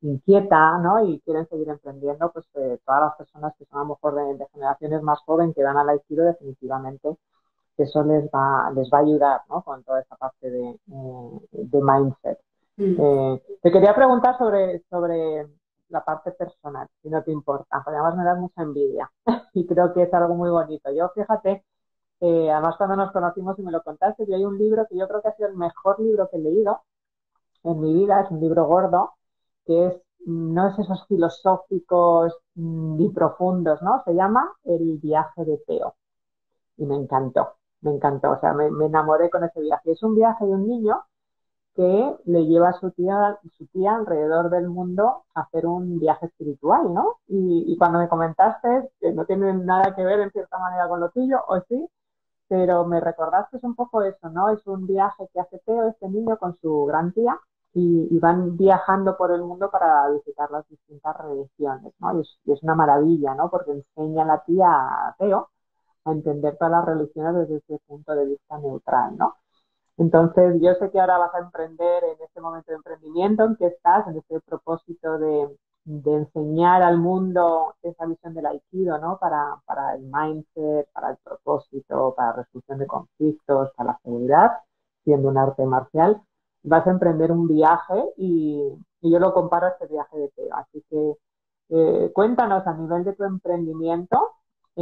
inquieta, ¿no? Y quieren seguir emprendiendo, pues todas las personas que son a lo mejor de generaciones más jóvenes que van al Aikido, definitivamente eso les va a ayudar, ¿no? Con toda esa parte de mindset. Mm. Te quería preguntar sobre la parte personal, si no te importa, porque además me das mucha envidia y creo que es algo muy bonito. Yo, fíjate, además cuando nos conocimos y me lo contaste, yo hay un libro que yo creo que ha sido el mejor libro que he leído en mi vida, es un libro gordo, que es, no es esos filosóficos ni profundos, ¿no? Se llama El viaje de Teo y me encantó, o sea, me enamoré con ese viaje. Es un viaje de un niño que le lleva a su tía alrededor del mundo a hacer un viaje espiritual, ¿no? Y cuando me comentaste, que no tiene nada que ver en cierta manera con lo tuyo, o sí, pero me recordaste un poco eso, ¿no? Es un viaje que hace Teo, este niño, con su gran tía, y van viajando por el mundo para visitar las distintas religiones, ¿no? Y es una maravilla, ¿no? Porque enseña a la tía a Teo a entender todas las religiones desde ese punto de vista neutral, ¿no? Entonces, yo sé que ahora vas a emprender en este momento de emprendimiento en que estás, en este propósito de enseñar al mundo esa visión del Aikido, ¿no? Para el mindset, para el propósito, para la resolución de conflictos, para la seguridad, siendo un arte marcial. Vas a emprender un viaje y yo lo comparo a este viaje de Teo. Así que cuéntanos a nivel de tu emprendimiento,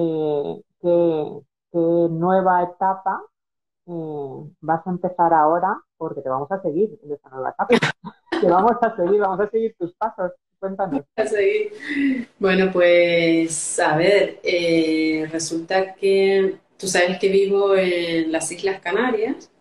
qué nueva etapa vas a empezar ahora, porque te vamos a seguir en esta nueva etapa. Te vamos a seguir tus pasos. Cuéntanos. A seguir. Bueno, pues a ver, resulta que tú sabes que vivo en las Islas Canarias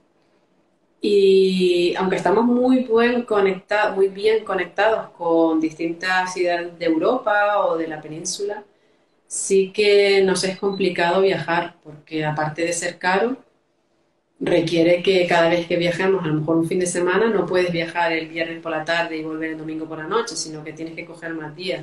y aunque estamos muy bien conectados con distintas ciudades de Europa o de la península, sí que nos es complicado viajar porque aparte de ser caro, requiere que cada vez que viajemos, a lo mejor un fin de semana, no puedes viajar el viernes por la tarde y volver el domingo por la noche, sino que tienes que coger más días.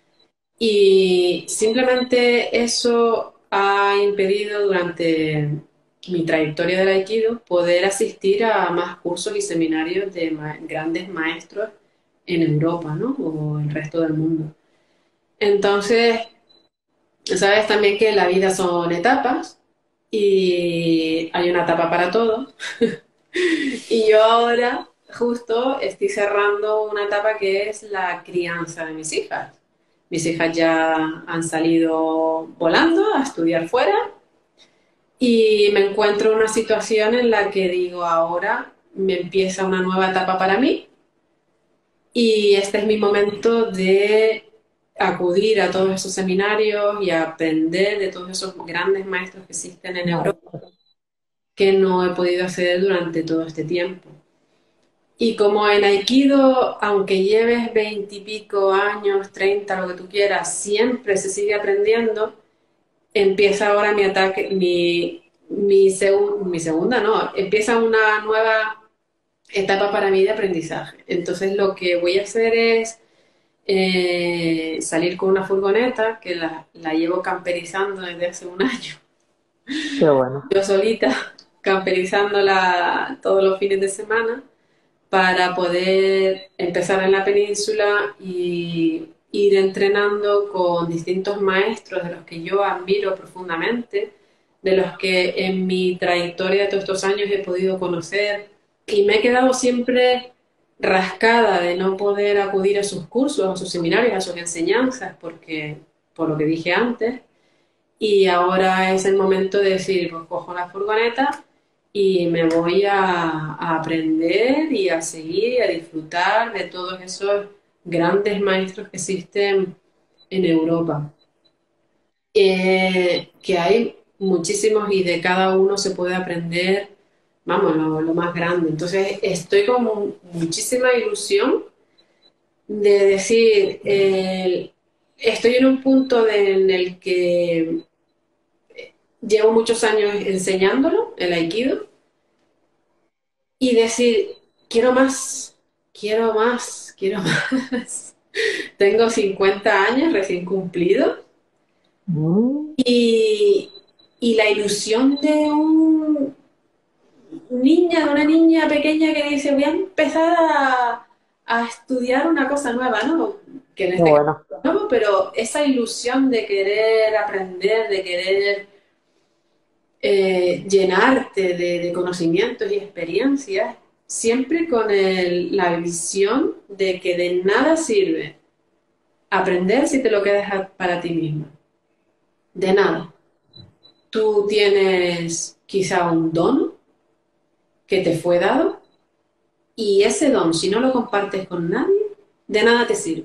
Y simplemente eso ha impedido durante mi trayectoria del Aikido poder asistir a más cursos y seminarios de grandes maestros en Europa, ¿no? O el resto del mundo. Entonces, sabes también que la vida son etapas y hay una etapa para todo. Y yo ahora justo estoy cerrando una etapa que es la crianza de mis hijas. Mis hijas ya han salido volando a estudiar fuera y me encuentro en una situación en la que digo, ahora me empieza una nueva etapa para mí y este es mi momento de acudir a todos esos seminarios y aprender de todos esos grandes maestros que existen en Europa Vale. que no he podido hacer durante todo este tiempo. Y como en Aikido, aunque lleves 20 y pico años, 30, lo que tú quieras, siempre se sigue aprendiendo, empieza ahora mi ataque, mi segunda, no, empieza una nueva etapa para mí de aprendizaje. Entonces lo que voy a hacer es salir con una furgoneta que la llevo camperizando desde hace un año, Qué bueno. yo solita, camperizándola todos los fines de semana para poder empezar en la península y ir entrenando con distintos maestros de los que yo admiro profundamente, de los que en mi trayectoria de todos estos años he podido conocer y me he quedado siempre rascada de no poder acudir a sus cursos, a sus seminarios, a sus enseñanzas, porque por lo que dije antes, y ahora es el momento de decir, pues cojo la furgoneta y me voy a aprender y a seguir y a disfrutar de todos esos grandes maestros que existen en Europa. Que hay muchísimos y de cada uno se puede aprender, vamos, lo más grande. Entonces estoy con muchísima ilusión de decir, estoy en un punto en el que llevo muchos años enseñándolo, el Aikido, y decir, quiero más, quiero más, quiero más. Tengo 50 años recién cumplidos Mm, y, y la ilusión de de una niña pequeña que dice, voy a empezar a a estudiar una cosa nueva, ¿no? Que en Qué este caso bueno. es nuevo, pero esa ilusión de querer aprender, de querer llenarte de conocimientos y experiencias, siempre con la visión de que de nada sirve aprender si te lo quedas para ti mismo. De nada. Tú tienes quizá un don que te fue dado y ese don, si no lo compartes con nadie, de nada te sirve.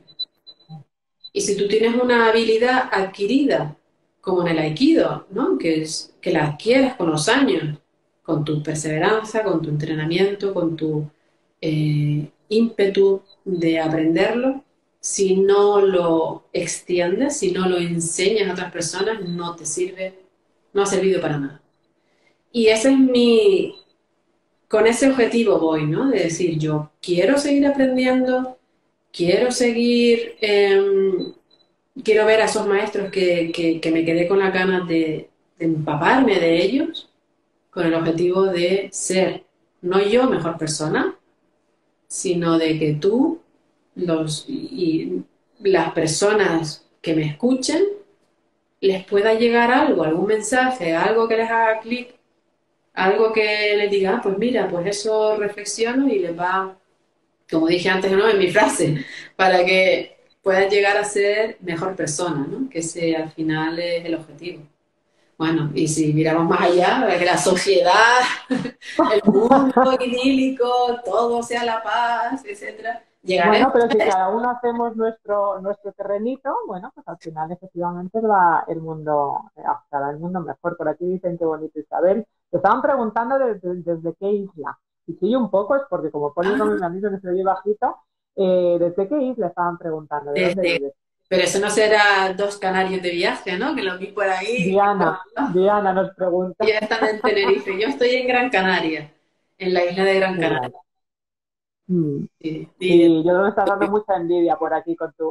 Y si tú tienes una habilidad adquirida, como en el Aikido, ¿no? Que es que la adquieres con los años, con tu perseverancia, con tu entrenamiento, con tu ímpetu de aprenderlo, si no lo extiendes, si no lo enseñas a otras personas, no te sirve, no ha servido para nada. Y ese es con ese objetivo voy, ¿no? De decir, yo quiero seguir aprendiendo, quiero seguir, quiero ver a esos maestros que me quedé con las ganas de empaparme de ellos, con el objetivo de ser, no yo mejor persona, sino de que tú y las personas que me escuchen les pueda llegar algo, algún mensaje, algo que les haga clic, algo que les diga, "Ah, pues mira, pues eso reflexiono y les va, como dije antes, ¿no? En mi frase, para que puedan llegar a ser mejor persona, ¿no? Que ese al final es el objetivo. Bueno, y si miramos más allá, para que la sociedad, el mundo idílico, todo sea la paz, etcétera, llegaremos Bueno, pero si a eso. cada uno hacemos nuestro terrenito, bueno, pues al final efectivamente va el mundo mejor. Por aquí dicen qué bonito Isabel. Te estaban preguntando desde qué isla. Y sí, un poco es porque como Poli Romy me han dicho que se oye bajito, ¿desde qué isla estaban preguntando? ¿De dónde Desde, vives? pero eso no será dos canarios de viaje, ¿no? Que lo vi por ahí. Diana nos Y pregunta. ya están en Tenerife. Yo estoy en Gran Canaria, en la isla de Gran Qué Canaria. guay. Mm. Sí, Sí, yo creo que me estás dando mucha envidia por aquí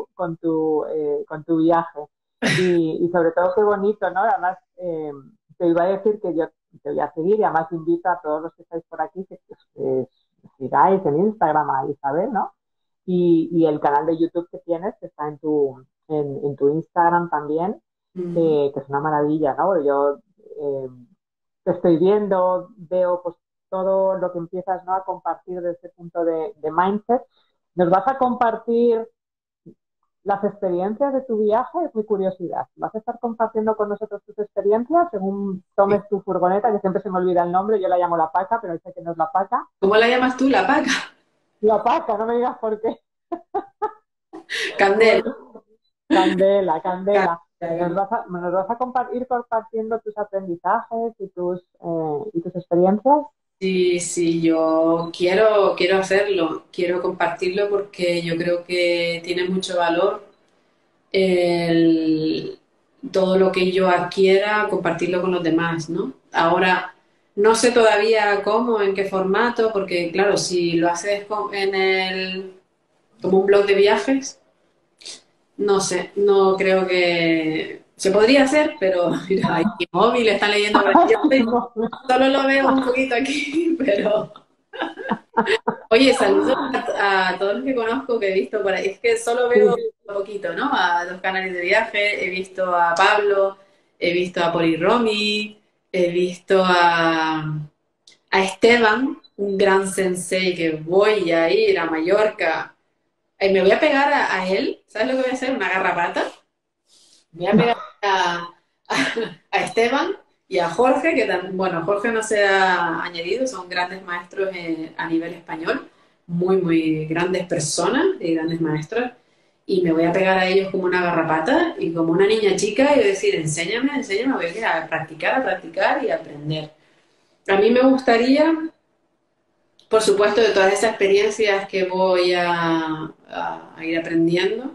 con tu viaje. Y sobre todo qué bonito, ¿no? Además, te iba a decir que yo te voy a seguir y además invito a todos los que estáis por aquí que sigáis en Instagram a Isabel, ¿no? Y el canal de YouTube que tienes, que está en tu Instagram también, mm, que es una maravilla, ¿no? Porque yo eh, te estoy viendo, veo pues todo lo que empiezas, ¿no? A compartir desde ese punto de mindset. ¿Nos vas a compartir las experiencias de tu viaje? Es mi curiosidad. ¿Vas a estar compartiendo con nosotros tus experiencias según sí. tomes tu furgoneta, que siempre se me olvida el nombre? Yo la llamo La Paca, pero sé que no es La Paca. ¿Cómo la llamas tú, la paca? La Paca, no me digas por qué. Candela. Bueno, Candela, Candela. Nos Candela. vas a, nos vas a ir compartiendo tus aprendizajes y tus experiencias. Sí, sí, yo quiero hacerlo, quiero compartirlo porque yo creo que tiene mucho valor el, todo lo que yo adquiera, compartirlo con los demás, ¿no? Ahora, no sé todavía cómo, en qué formato, porque claro, si lo haces como un blog de viajes, no sé, no creo que se podría hacer, pero mira, hay mi móvil, está leyendo por aquí. Solo lo veo un poquito aquí, pero... Oye, saludos a todos los que conozco que he visto por ahí. Es que solo veo Sí, un poquito, ¿no? A dos canales de viaje. He visto a Pablo, he visto a Poli Romy, he visto a Esteban, un gran sensei que voy a ir a Mallorca. Me voy a pegar a él. ¿Sabes lo que voy a hacer? Una garrapata. Me voy a pegar a Esteban y a Jorge, bueno, Jorge no se ha añadido, son grandes maestros a nivel español, muy, muy grandes personas y grandes maestros, y me voy a pegar a ellos como una garrapata y como una niña chica y decir, enséñame, enséñame, voy a ir a practicar y a aprender. A mí me gustaría, por supuesto, de todas esas experiencias que voy a ir aprendiendo,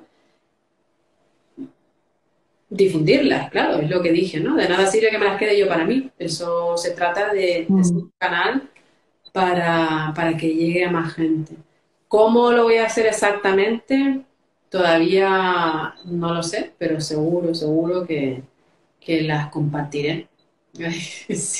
difundirlas, claro, es lo que dije, ¿no? De nada sirve que me las quede yo para mí. Eso se trata de ser mm, un canal para que llegue a más gente. ¿Cómo lo voy a hacer exactamente? Todavía no lo sé, pero seguro, seguro que las compartiré. Ay, sí,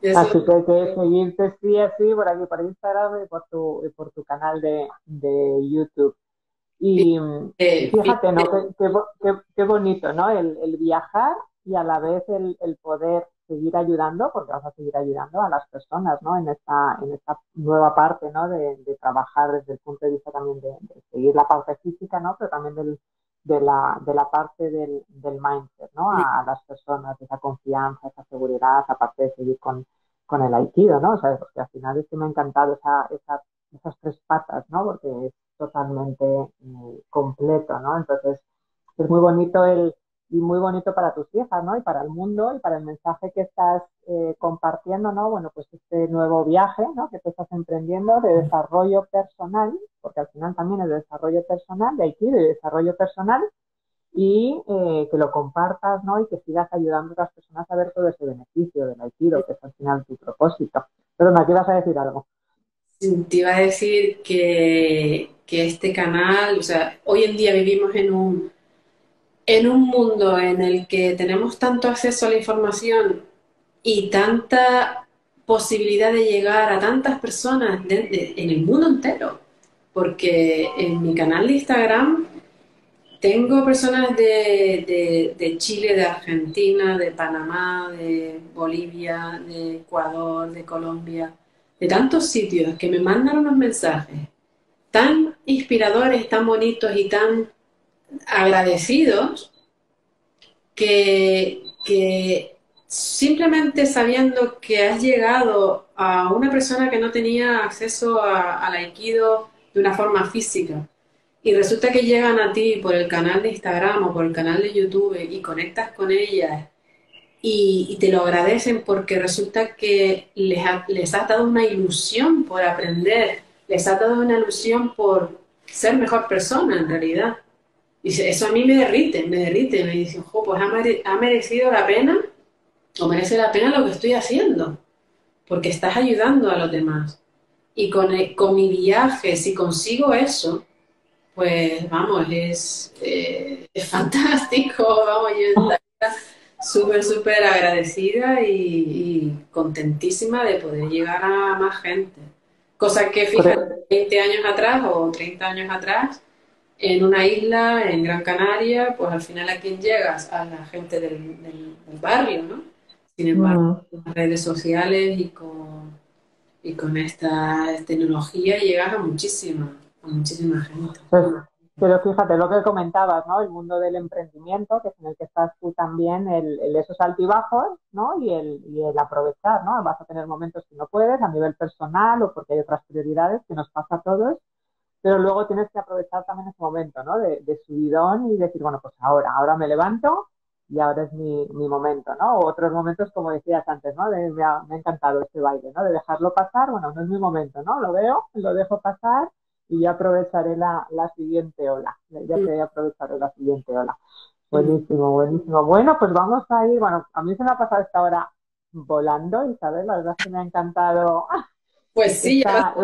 Así que hay que seguirte sí así por aquí, por Instagram y por tu canal de YouTube. Y fíjate, ¿no? Fíjate, Qué bonito, ¿no? El viajar y a la vez el poder seguir ayudando, porque vas a seguir ayudando a las personas, ¿no? En esta nueva parte, ¿no? De trabajar desde el punto de vista también de seguir la parte física, ¿no? Pero también de la parte del mindset, ¿no? A las personas, esa confianza, esa seguridad, aparte de seguir con el aikido, ¿no? O sea, porque al final es que me ha encantado esas tres patas, ¿no? Porque totalmente completo, ¿no? Entonces, es muy bonito y muy bonito para tus hijas, ¿no? Y para el mundo y para el mensaje que estás compartiendo, ¿no? Bueno, pues este nuevo viaje, ¿no? Que te estás emprendiendo de desarrollo personal, porque al final también es de desarrollo personal, de Aikido y de desarrollo personal, y que lo compartas, ¿no? Y que sigas ayudando a las personas a ver todo ese beneficio del Aikido, que es al final tu propósito. Pero me aquí vas a decir algo. te iba a decir que este canal, o sea, hoy en día vivimos en un mundo en el que tenemos tanto acceso a la información y tanta posibilidad de llegar a tantas personas en el mundo entero, porque en mi canal de Instagram tengo personas de Chile, de Argentina, de Panamá, de Bolivia, de Ecuador, de Colombia, de tantos sitios que me mandan unos mensajes tan inspiradores, tan bonitos y tan agradecidos que simplemente sabiendo que has llegado a una persona que no tenía acceso al aikido de una forma física y resulta que llegan a ti por el canal de Instagram o por el canal de YouTube y conectas con ellas y te lo agradecen porque resulta que les has dado una ilusión por aprender, les has dado una ilusión por ser mejor persona en realidad. Y eso a mí me derrite, me dice, "Jo, pues ha merecido la pena o merece la pena lo que estoy haciendo, porque estás ayudando a los demás. Y con mi viaje, si consigo eso, pues vamos, es fantástico, vamos, yo estaría súper, súper agradecida y contentísima de poder llegar a más gente. Cosa que, fíjate, 20 años atrás o 30 años atrás, en una isla, en Gran Canaria, pues al final a quién llegas, a la gente del barrio, ¿no? Sin embargo, Mm. con las redes sociales y con esta tecnología llegas a muchísima gente. Pues, pero fíjate lo que comentabas, ¿no? El mundo del emprendimiento, que es en el que estás tú también, el esos altibajos, ¿no? Y el aprovechar, ¿no? Vas a tener momentos que no puedes a nivel personal o porque hay otras prioridades que nos pasa a todos, pero luego tienes que aprovechar también ese momento, ¿no? De subidón y decir, bueno, pues ahora me levanto y ahora es mi momento, ¿no? O otros momentos, como decías antes, ¿no? Me ha encantado este baile, ¿no? De dejarlo pasar, bueno, no es mi momento, ¿no? Lo veo, lo dejo pasar y ya aprovecharé la siguiente ola. Ya te aprovecharé la siguiente ola. Buenísimo, buenísimo. Bueno, pues vamos a ir, bueno, a mí se me ha pasado esta hora volando, Isabel, la verdad es que me ha encantado Pues sí, ya esta,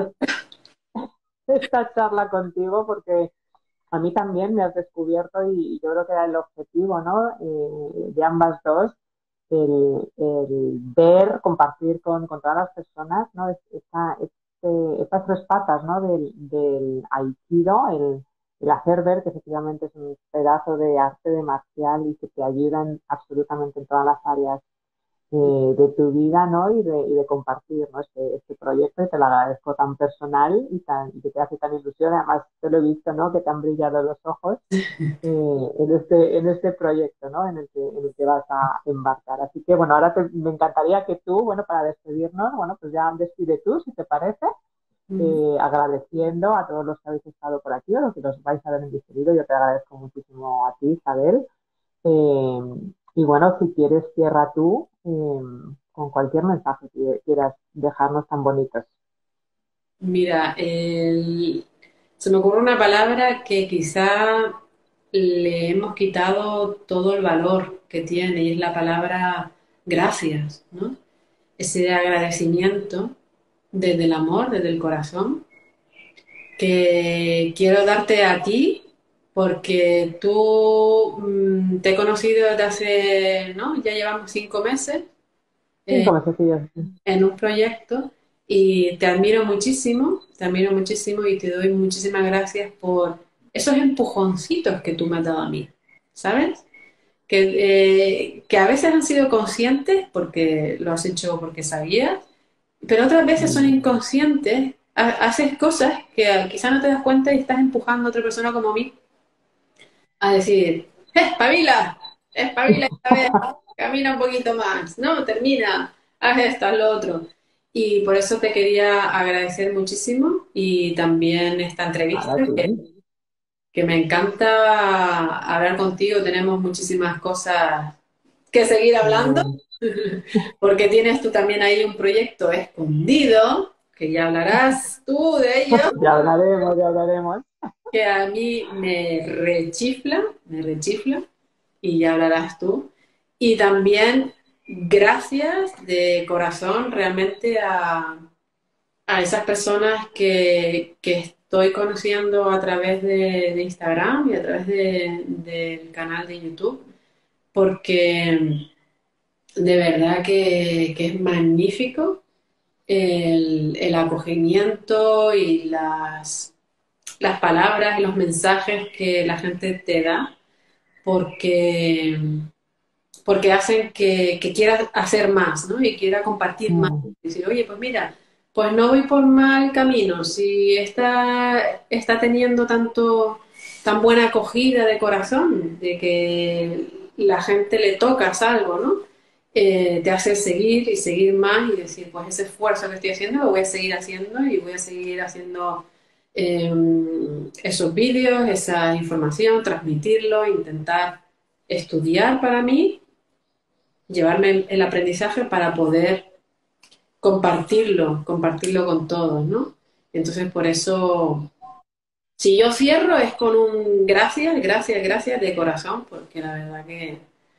esta charla contigo porque a mí también me has descubierto y yo creo que era el objetivo, ¿no? De ambas dos, el ver, compartir con todas las personas, ¿no? Estas tres patas, ¿no? Del aikido, el hacer ver que efectivamente es un pedazo de arte de marcial y que te ayudan absolutamente en todas las áreas de tu vida, ¿no? Y de compartir, ¿no? Este proyecto y te lo agradezco tan personal y que te hace tan ilusión. Además, te lo he visto, ¿no? Que te han brillado los ojos en este proyecto, ¿no? En el que vas a embarcar. Así que, bueno, me encantaría que tú, bueno, para despedirnos, bueno, pues ya despide tú, si te parece, agradeciendo a todos los que habéis estado por aquí o los que los vais a ver en diferido. Yo te agradezco muchísimo a ti, Isabel. Eh, y bueno, si quieres, cierra tú con cualquier mensaje que quieras dejarnos tan bonitos. mira, se me ocurre una palabra que quizá le hemos quitado todo el valor que tiene y es la palabra gracias, ¿no? Ese agradecimiento desde el amor, desde el corazón, que quiero darte a ti porque tú te he conocido desde hace, ¿no? Ya llevamos 5 meses eh, 5 mesecillos. en un proyecto y te admiro muchísimo y te doy muchísimas gracias por esos empujoncitos que tú me has dado a mí, ¿sabes? Que a veces han sido conscientes porque lo has hecho porque sabías, pero otras veces son inconscientes. Haces cosas que quizá no te das cuenta y estás empujando a otra persona como a mí a decir, espabila, espabila esta vez, camina un poquito más, no, termina, haz esto, haz lo otro. Y por eso te quería agradecer muchísimo y también esta entrevista, Nada, sí. que me encanta hablar contigo, tenemos muchísimas cosas que seguir hablando, Mm. porque tienes tú también ahí un proyecto escondido, que ya hablarás tú de ello, Ya hablaremos, ya hablaremos. que a mí me rechifla, y ya hablarás tú. Y también gracias de corazón realmente a esas personas que estoy conociendo a través de Instagram y a través del canal de YouTube, porque de verdad que es magnífico el acogimiento y las palabras y los mensajes que la gente te da, porque, porque hacen que quieras hacer más, ¿no? Y quiera compartir más. Mm. Decir, oye, pues mira, pues no voy por mal camino. Si está teniendo tan buena acogida de corazón, de que la gente le tocas algo, ¿no? Te hace seguir y seguir más y decir, pues ese esfuerzo que estoy haciendo lo voy a seguir haciendo y voy a seguir haciendo eh, esos vídeos, esa información, transmitirlo, intentar estudiar para mí, llevarme el aprendizaje para poder compartirlo con todos, ¿no? Entonces, por eso, si yo cierro es con un gracias, gracias, gracias de corazón, porque la verdad que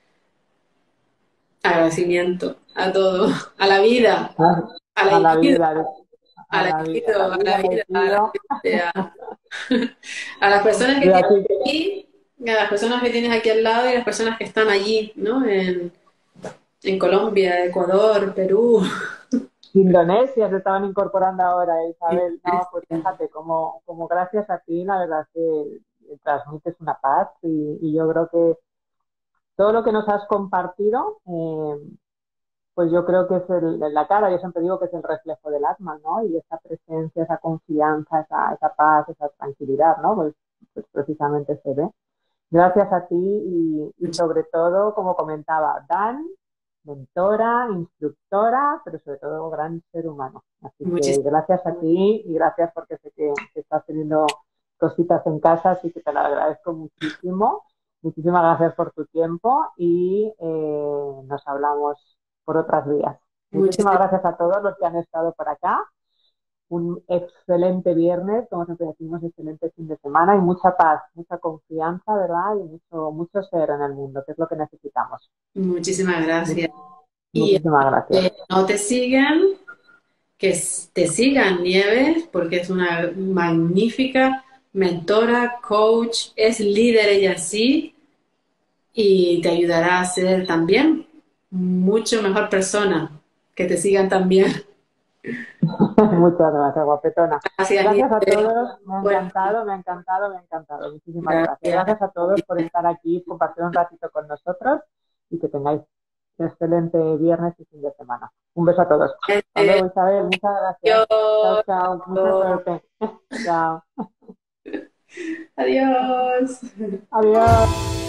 agradecimiento a todo, a la vida, Ah, a la a la vida, vida, a al la vida, a elegido, la a vida, la al vida, a la elegido. gente, a las personas que De tienes aquí, aquí, a las personas que tienes aquí al lado y las personas que están allí, ¿no? En Colombia, Ecuador, Perú. Indonesia se estaban incorporando ahora, Isabel. No, pues fíjate, como gracias a ti, la verdad es que transmites una paz y yo creo que todo lo que nos has compartido, pues yo creo que es la cara, yo siempre digo que es el reflejo del alma, ¿no? Y esa presencia, esa confianza, esa paz, esa tranquilidad, ¿no? Pues precisamente se ve. Gracias a ti y sobre todo, como comentaba, Dan, mentora, instructora, pero sobre todo gran ser humano. Así que Muchísimas gracias a ti y gracias porque sé que estás teniendo cositas en casa, así que te lo agradezco muchísimo. Muchísimas gracias por tu tiempo y nos hablamos por otras vías. Muchísimas gracias a todos los que han estado por acá. Un excelente viernes, como siempre decimos, excelente fin de semana y mucha paz, mucha confianza, ¿verdad? Y mucho ser en el mundo, que es lo que necesitamos. muchísimas gracias. Y Muchísimas gracias. no te sigan, te sigan Nieves, porque es una magnífica mentora, coach, es líder ella sí, y te ayudará a ser también mucho mejor persona. Que te sigan también. Muchas gracias, guapetona. Gracias, Gracias a Nieves. todos, me ha Bueno, encantado, me ha encantado, me ha encantado. Muchísimas gracias. gracias. Gracias a todos por estar aquí, compartir un ratito con nosotros y que tengáis un excelente viernes y fin de semana. Un beso a todos. Hasta luego, Isabel. Muchas gracias. Chao, Adiós. chao. Mucha suerte. Chao. Adiós. Adiós.